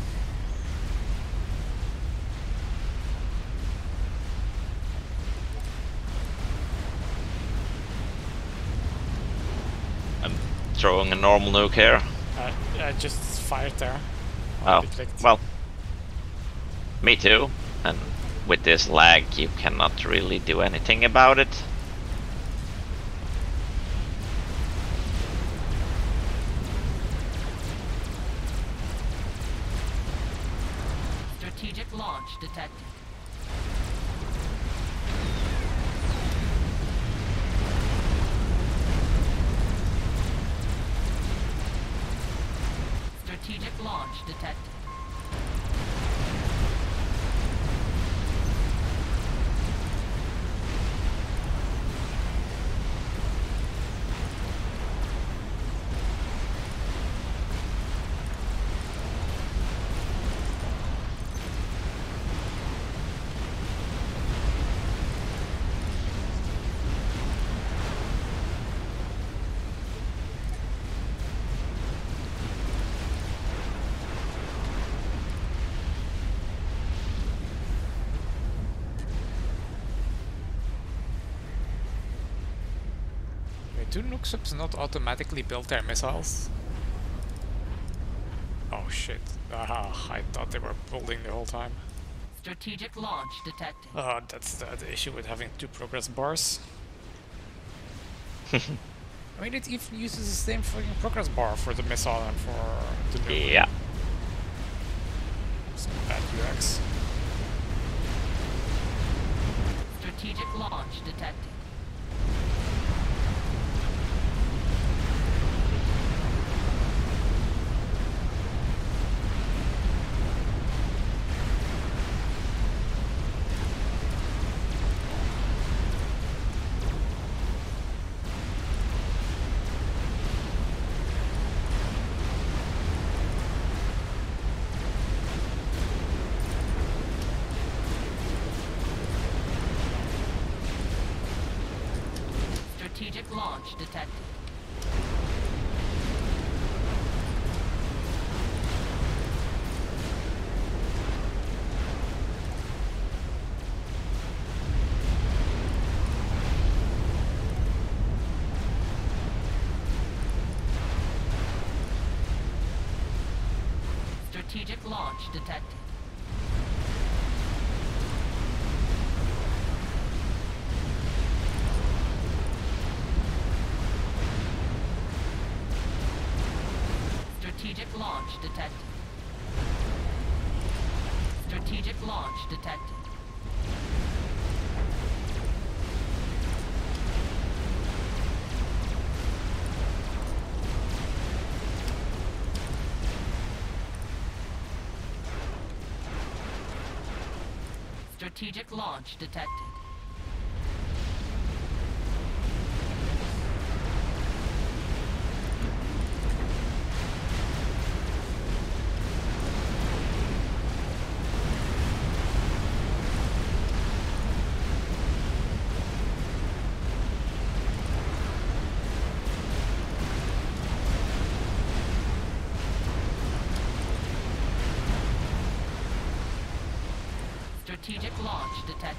I'm throwing a normal nuke here. I just fired there. Oh, Already clicked. well. Me too. And with this lag, you cannot really do anything about it. Strategic launch detected. Strategic launch detected. do Nuke subs not automatically build their missiles? Oh shit. I thought they were building the whole time. Strategic launch detected. That's the issue with having 2 progress bars. I mean, it even uses the same fucking progress bar for the missile and for the nuke. Yeah. Some bad UX. Strategic launch detected. Strategic launch detected. Strategic launch detected. Strategic launch detected. Strategic launch detected. Strategic launch detected. Strategic launch detected.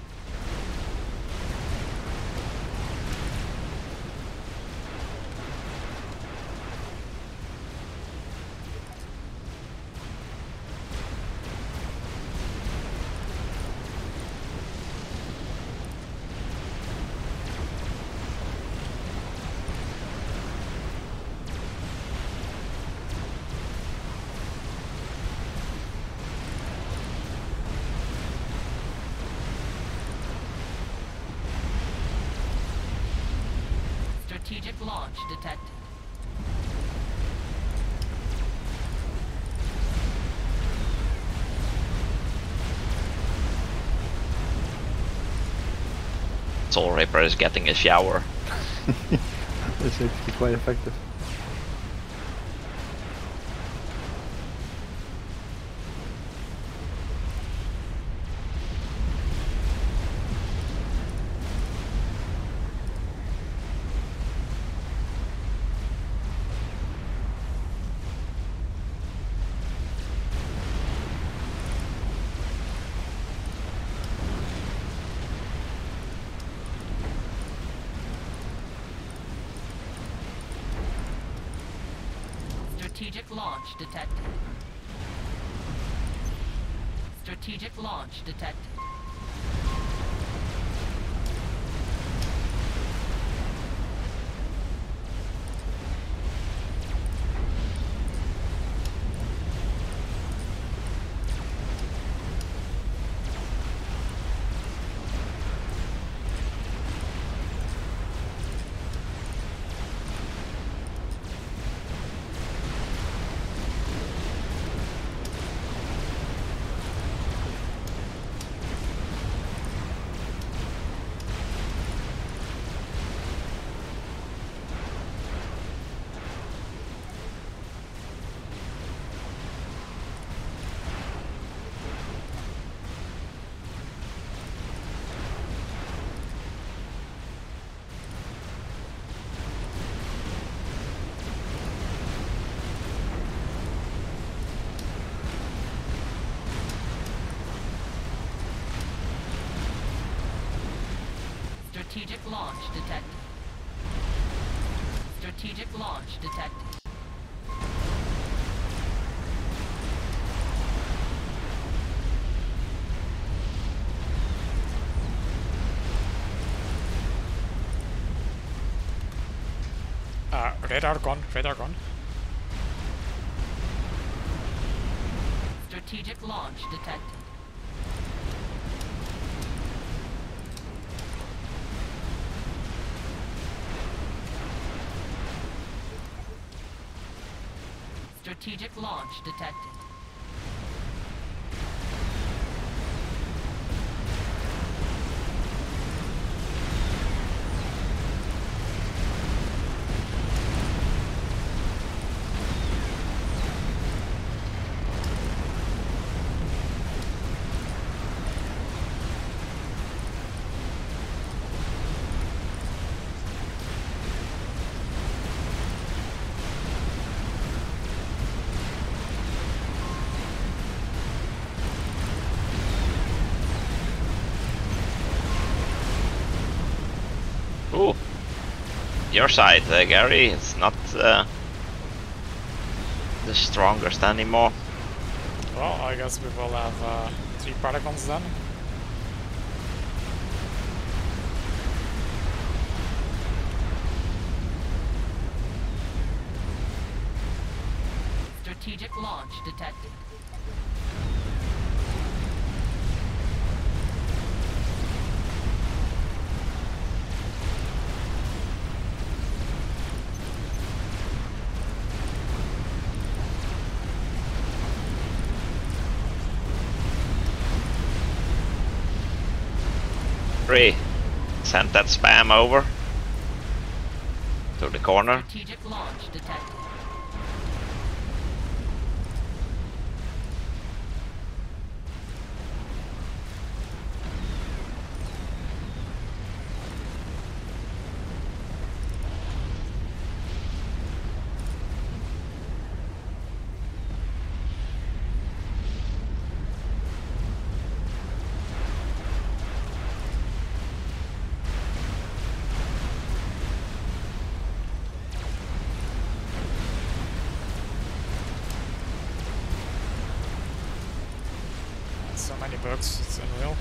Strategic launch detected. Soul Reaper is getting a shower. That's actually quite effective. Strategic launch detected. Strategic launch detected. Strategic launch detected. Strategic launch detected. Radar gone, radar gone. Strategic launch detected. Strategic launch detected. Ooh, your side, Gary. It's not the strongest anymore. Well, I guess we will have 3 Predacons then. Strategic launch detected. Sent that spam over to the corner. Strategic launch detected. So many bugs, it's unreal.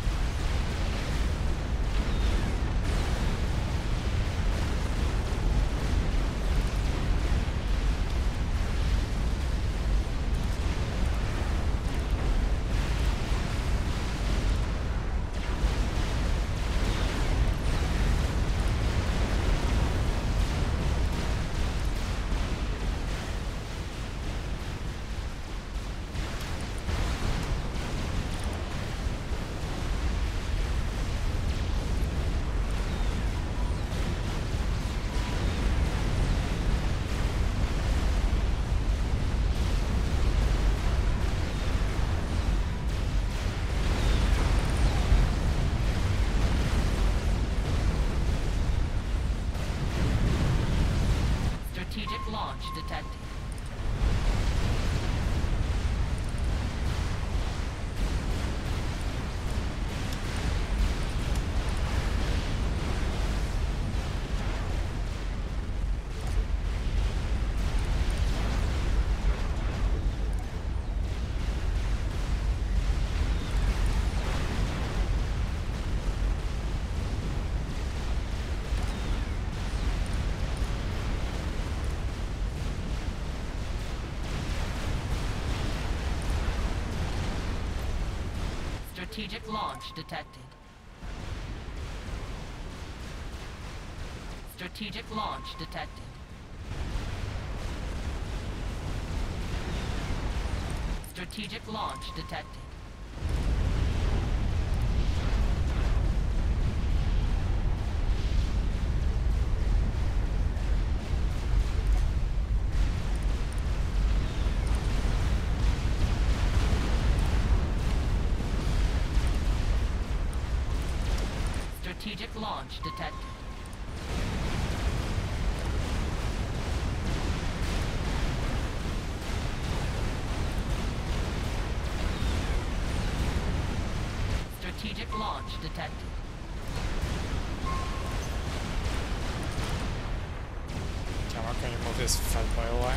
Strategic launch detected. Strategic launch detected. Strategic launch detected. Strategic launch detected. Strategic launch detected. Strategic launch detected. Yeah, okay. this fat boil line.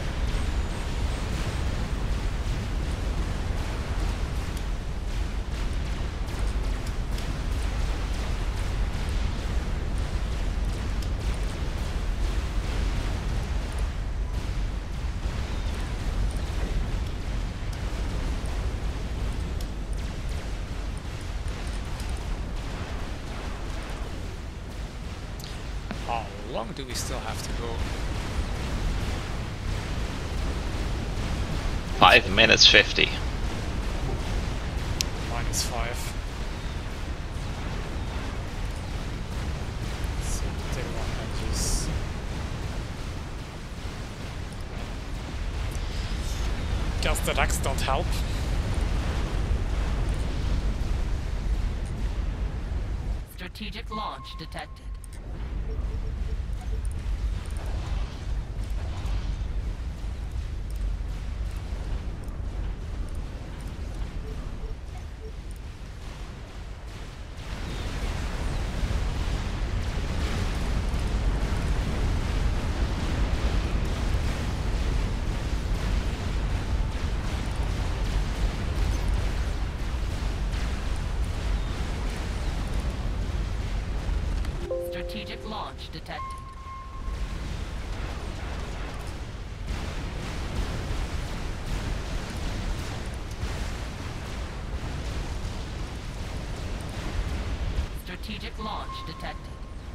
How long do we still have to go? 5 minutes 50. -5. So take 1 edges. Guess the racks don't help. Strategic launch detected. Strategic launch detected. Strategic launch detected.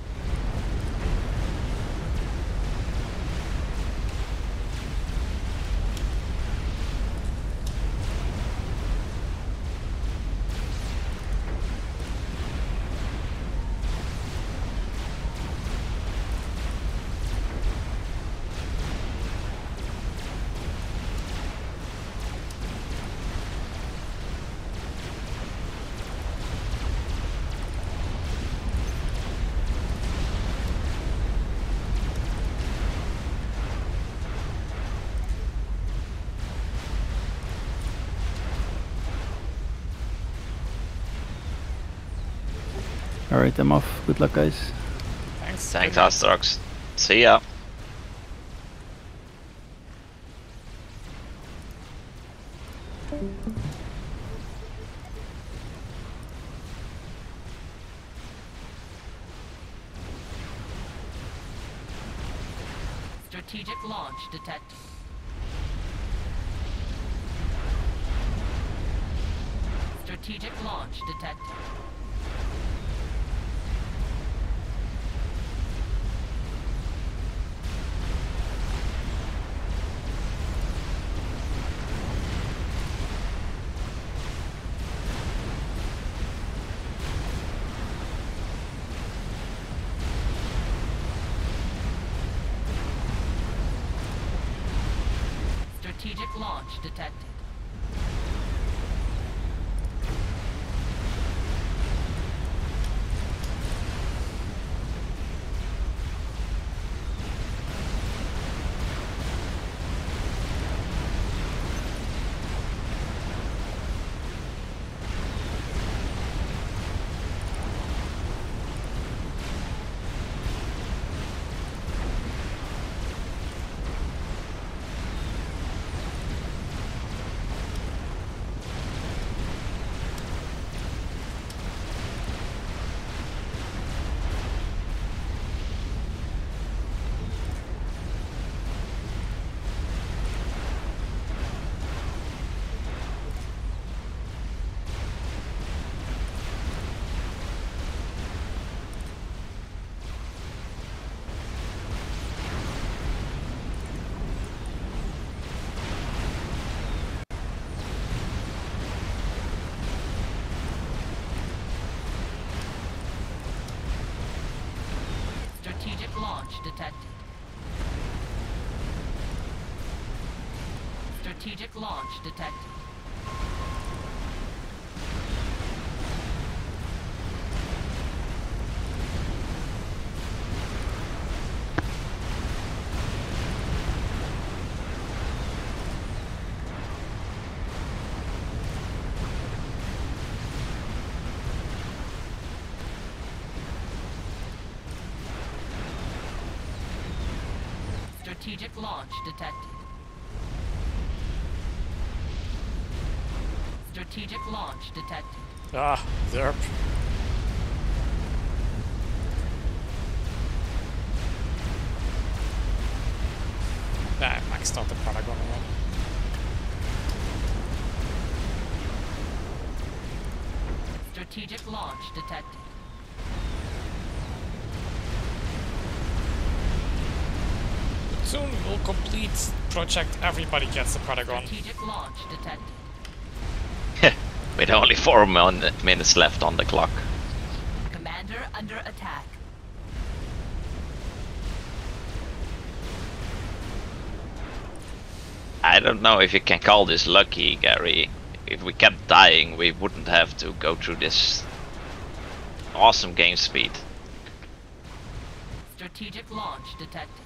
Alright, I'm off. Good luck, guys. Thanks. Thanks, Astrox. See ya. Strategic launch detected. Strategic launch detected. Strategic launch detected. Strategic launch detected. Strategic launch detected. Strategic launch detected. Strategic launch detected. Ah, Zerp. Yeah, I maxed out the Paragon already. Strategic launch detected. Soon we'll complete project Everybody Gets a Paragon. Strategic launch detected. With only 4 minutes left on the clock. Commander under attack. I don't know if you can call this lucky, Gary. If we kept dying, we wouldn't have to go through this awesome game speed. Strategic launch detected.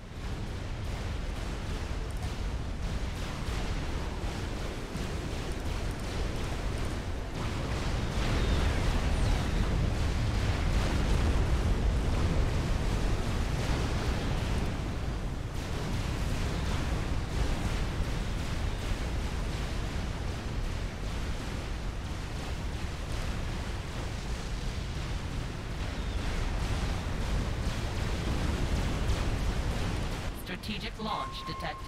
Strategic launch detected.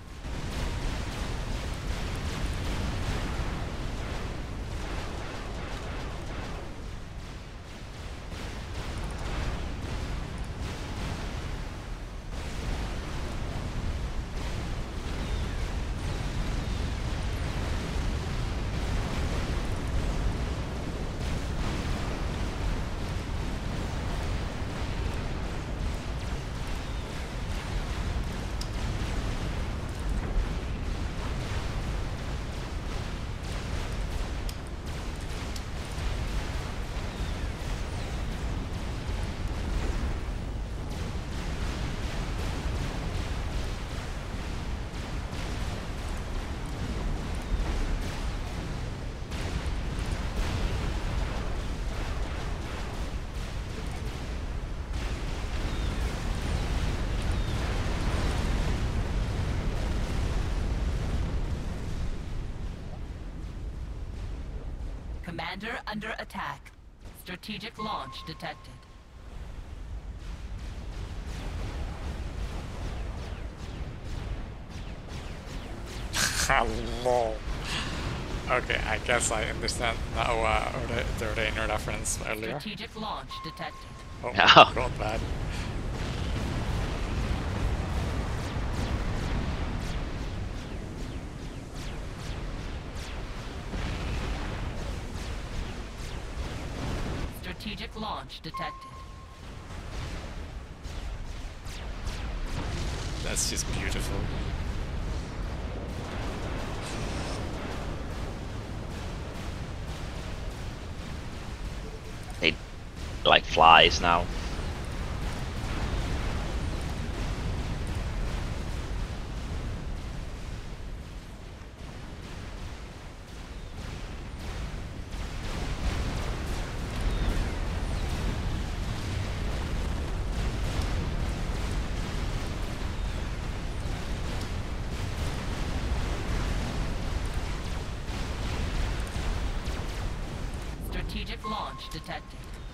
Commander under attack. Strategic launch detected. Lol. Okay, I guess I understand now the Rainer reference earlier. Strategic launch detected. Oh, Yeah. God, bad. Strategic launch detected. That's just beautiful. They like flies now. Strategic launch detected.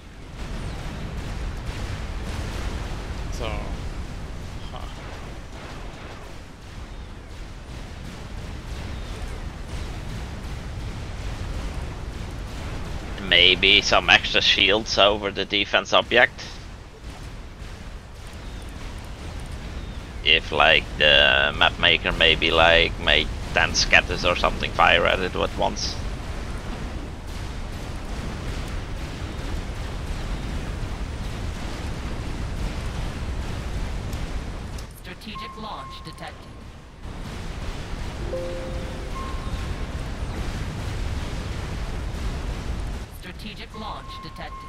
So, Maybe some extra shields over the defense object. If like the map maker maybe like made 10 scatters or something fire at it at once. Strategic launch detected. Strategic launch detected.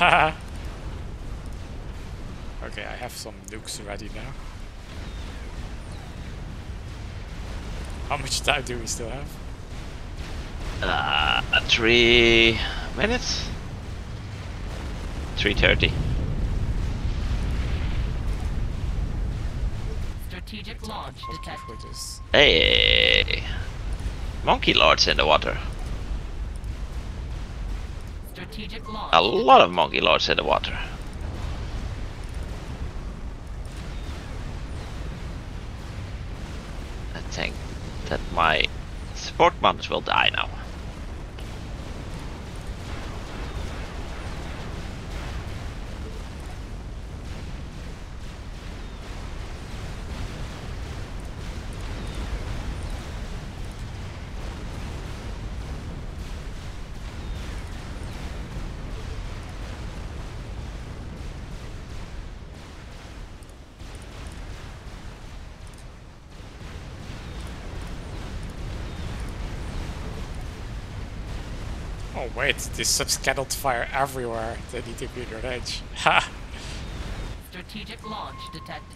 Okay, I have some nukes ready now. How much time do we still have? 3 minutes? 3:30. Strategic launch Okay, detected. for this. Hey! Monkey Lords in the water. Strategic launch. A lot of Monkey Lords in the water. I think that my support mounts will die now. Oh wait, these subs cannot fire everywhere. They need to be on edge. Ha! Strategic launch detected.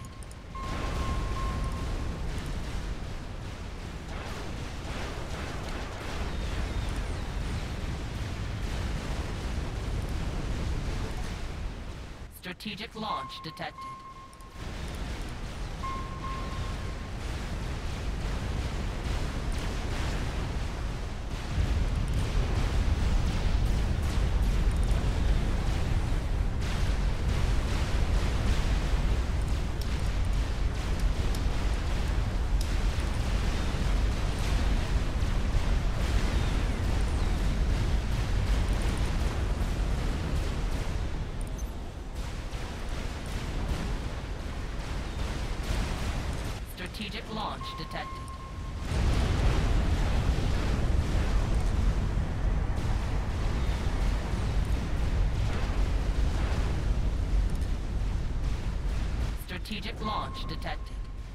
Strategic launch detected. Strategic launch detected. Strategic launch detected.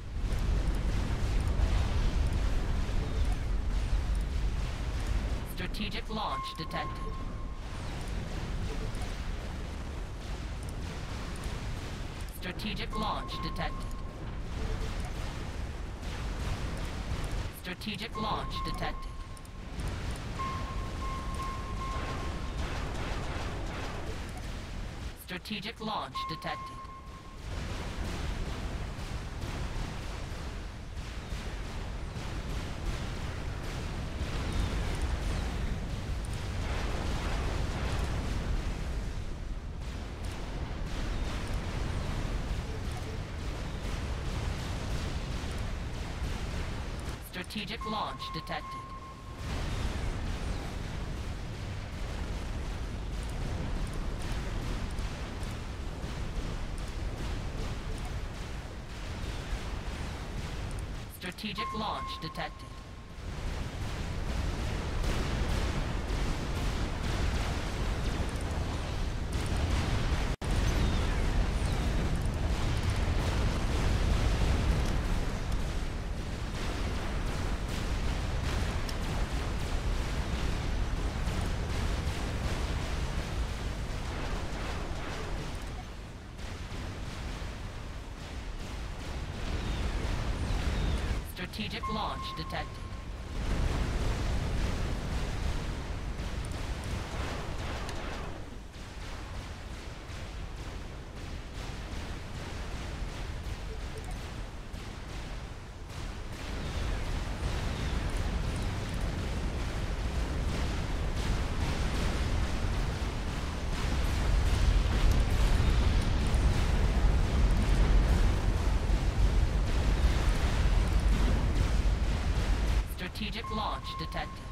Strategic launch detected. Strategic launch detected. Strategic launch detected. Strategic launch detected. Strategic launch detected. Strategic launch detected. Strategic launch detected. Strategic launch detected.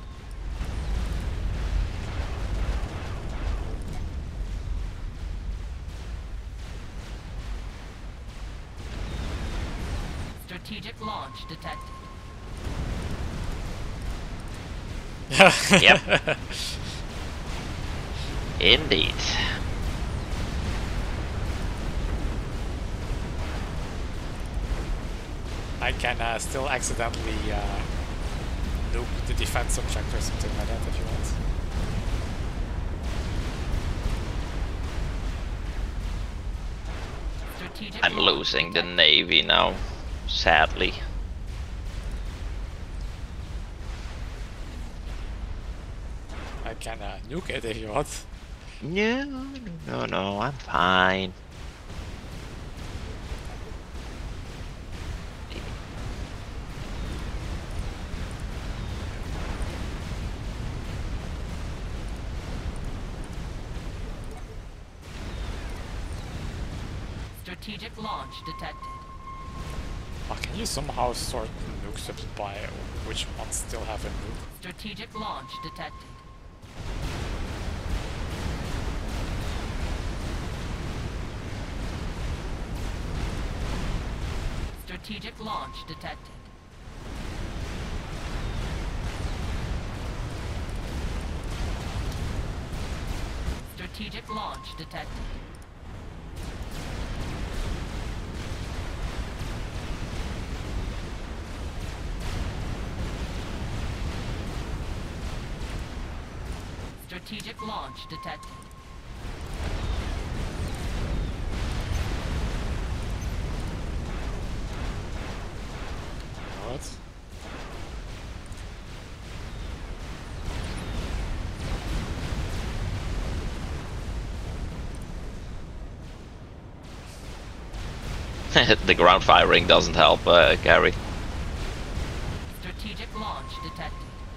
Strategic launch detected. Yep. Indeed. I can still accidentally nuke the defense object or something like that if you want. Strategic I'm launch losing the detected. Navy now, sadly. I can nuke it if you want. No, I'm fine. Strategic launch detected. Oh, can you somehow sort nuke subs by which ones still have a nuke? Strategic launch detected. Strategic launch detected. Strategic launch detected. Strategic launch detected. What? The ground firing doesn't help, Gary. Strategic launch detected.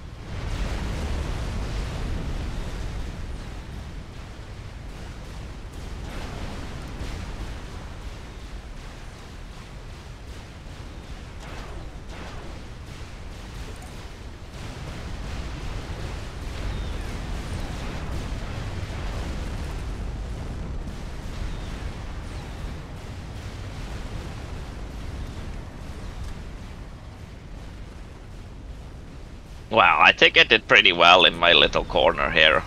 Wow, I think I did pretty well in my little corner here.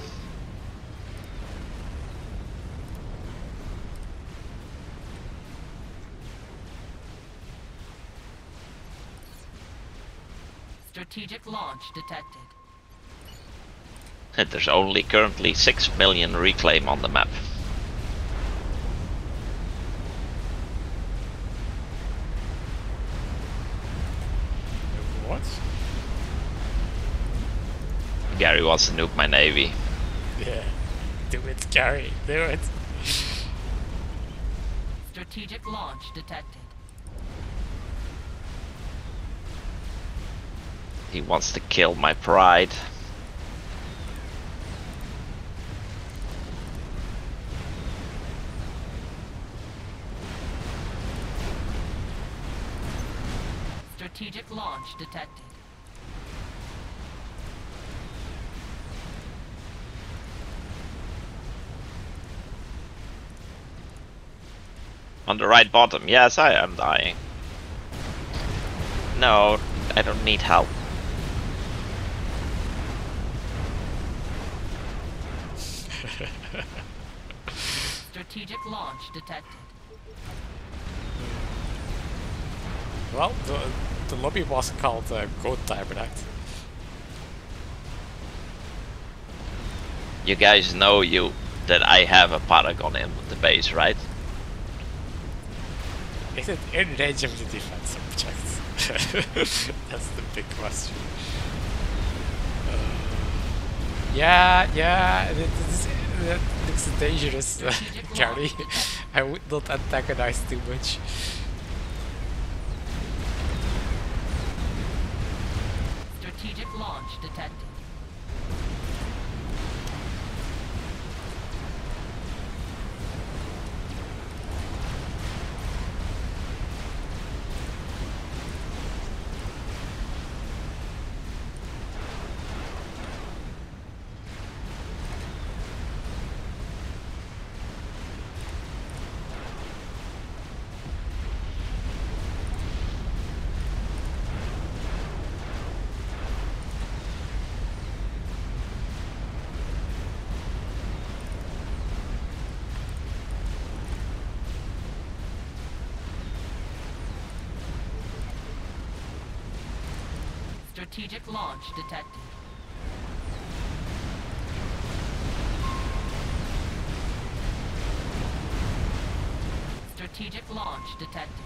Strategic launch detected. There's only currently 6 million reclaim on the map. What? Gary wants to nuke my Navy. Yeah. Do it, Gary. Do it. Strategic launch detected. He wants to kill my pride. Strategic launch detected. On the right bottom, yes, I am dying. No, I don't need help. Strategic launch detected. Well, the lobby was called Goat Tabernacle. You guys know that I have a Paragon in the base, right? Is it in range of the defense object? That's the big question. Yeah, it looks dangerous, Gary. I would not antagonize too much. Strategic launch detected. Strategic launch detected. Strategic launch detected.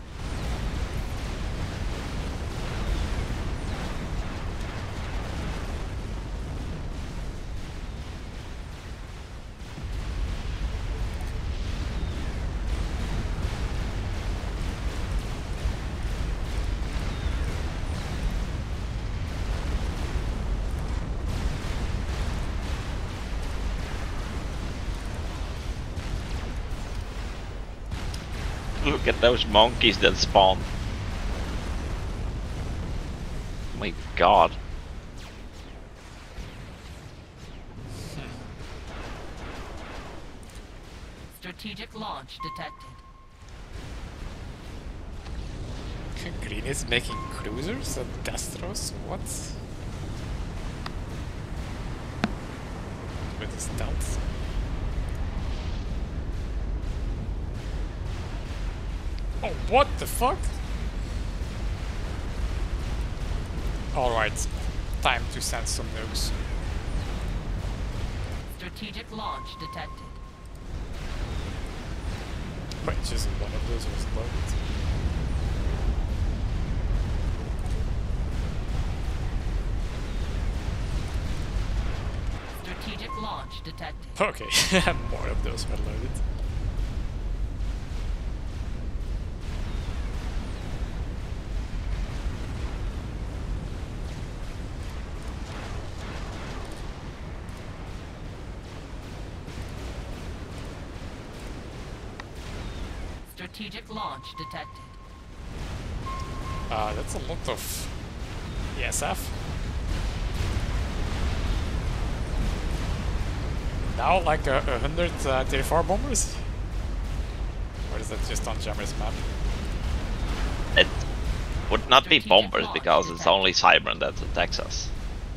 Look at those monkeys that spawn. My god. Strategic launch detected. Green is making cruisers and Destros? What? With his stealth. Oh, what the fuck? Alright, time to send some nukes. Strategic launch detected. Wait, just one of those was loaded. Strategic launch detected. Okay, more of those were loaded. Strategic launch detected. That's a lot of ESF. Now like 100 Tier 4 bombers? Or is that just on Jammer's map? It would not be bombers because it's only Cybran that attacks us.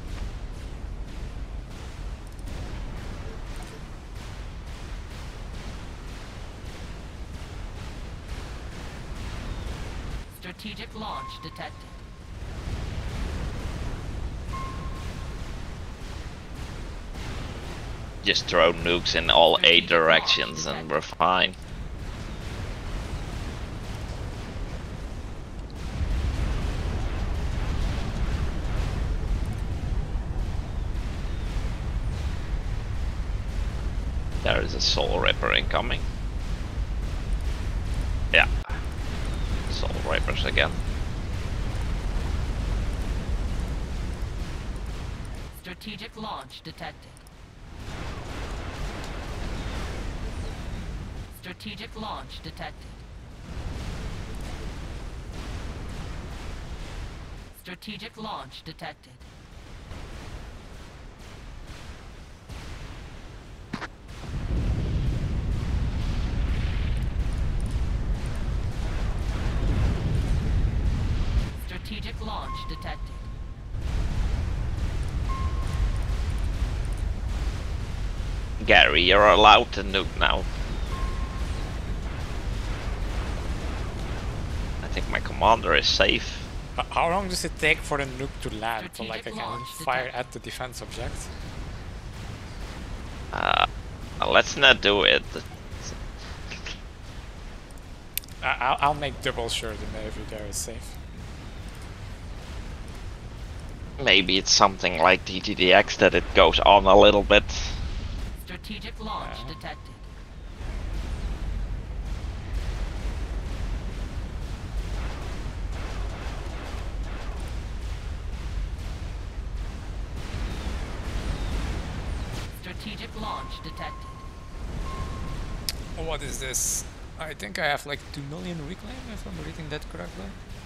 Strategic launch detected. Just throw nukes in all 8 directions and we're fine. There is a Soul Ripper incoming. Yeah. Soul Rippers again. Strategic launch detected. Strategic launch detected. Strategic launch detected. Strategic launch detected. Gary, you're allowed to nuke now. I think my commander is safe. How long does it take for the nuke to land? So like I Strategic can launch fire detected. at the defense object? Let's not do it. I'll make double sure the Navy there is safe. Maybe it's something like DTDX that it goes on a little bit. Strategic launch detected. Strategic launch detected. What is this? I think I have like 2 million reclaim if I'm reading that correctly.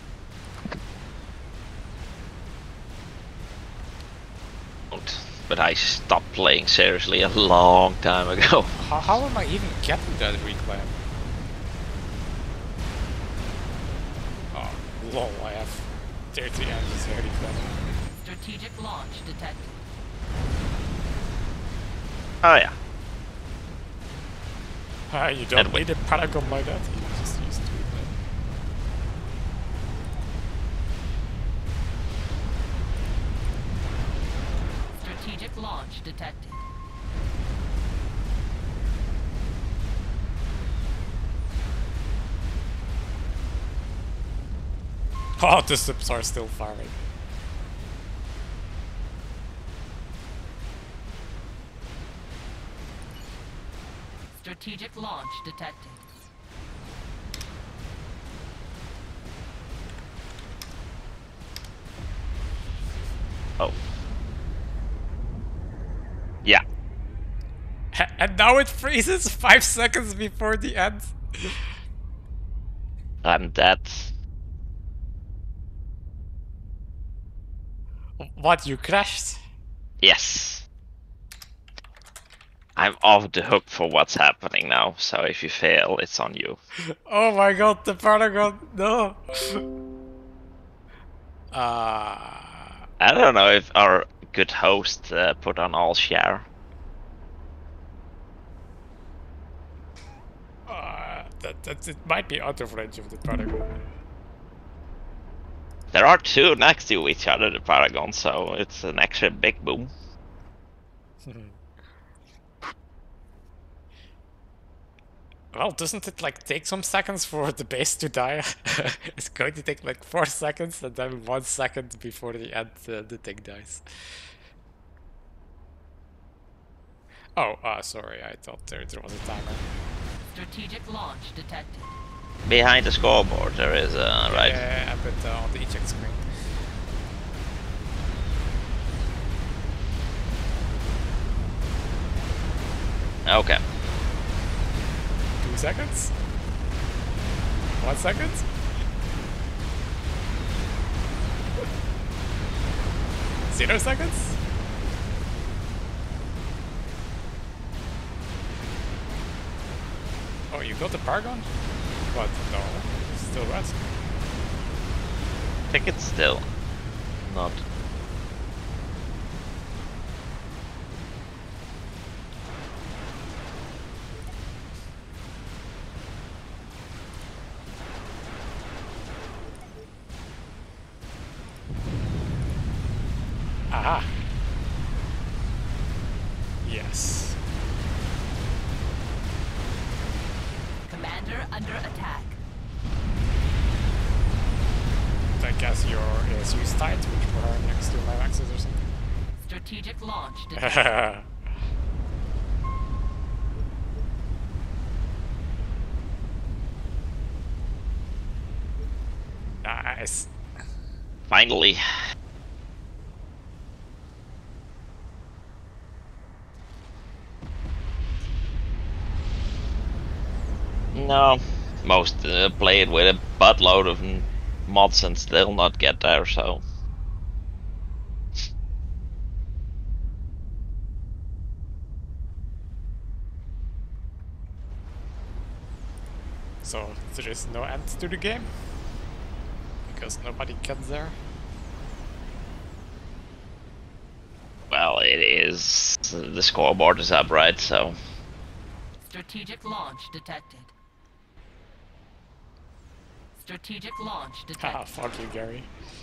But I stopped playing seriously a long time ago. How am I even getting that reclaim? Oh, lol, I have 30 engines here reclaim. Strategic launch detected. Oh yeah. You don't Edwin. need a Paragon like that, you just use it reclaim. Strategic launch detected. Oh, the subs are still firing. Strategic launch detected. Oh. Yeah. And now it freezes 5 seconds before the end. I'm dead. What, you crashed? Yes. I'm off the hook for what's happening now, so if you fail, it's on you. Oh my god, the Paragon, no! I don't know if our good host put on all share. It might be out of range of the Paragon. There are two next to each other, the Paragon, so it's an extra big boom. Well, doesn't it like take some seconds for the base to die? It's going to take like 4 seconds and then 1 second before the end the thing dies. Oh, sorry, I thought there was a timer. Strategic launch detected. Behind the scoreboard there is, right? Yeah, but on the eject screen. Okay. 2 seconds? 1 second? Zero seconds? Oh, you got the Paragon? What? No, still runs. I think it's still not. Aha! Yes. Commander under attack. I guess your ASU's tight, which were next to my axis or something. Strategic launch detected. Nice. Finally. No, most play it with a buttload of mods and still not get there, so. So there is no end to the game? Because nobody gets there? Well, it is. The scoreboard is up, right? So. Strategic launch detected. Strategic launch Haha, detected. fuck you, Gary.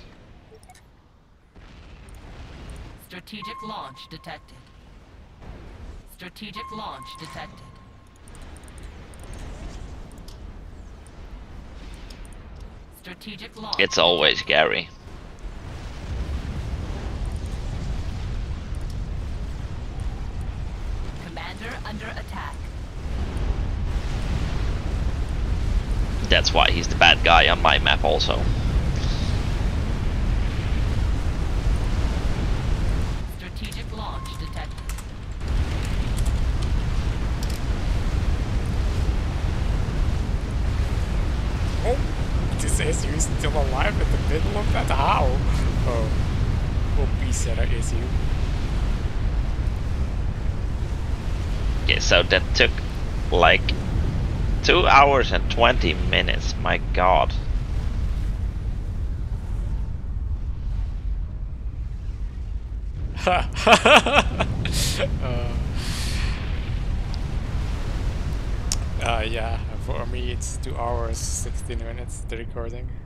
Strategic launch detected. Strategic launch detected. Strategic launch. It's always Gary. Commander under attack. That's why he's the bad guy on my map also. Strategic launch detected. Oh! This ASU is still alive in the middle of that? How? Oh. OP Sarah ASU. Okay, so that took like 2 hours and 20 minutes, my god. Yeah, for me it's 2 hours, 16 minutes, the recording.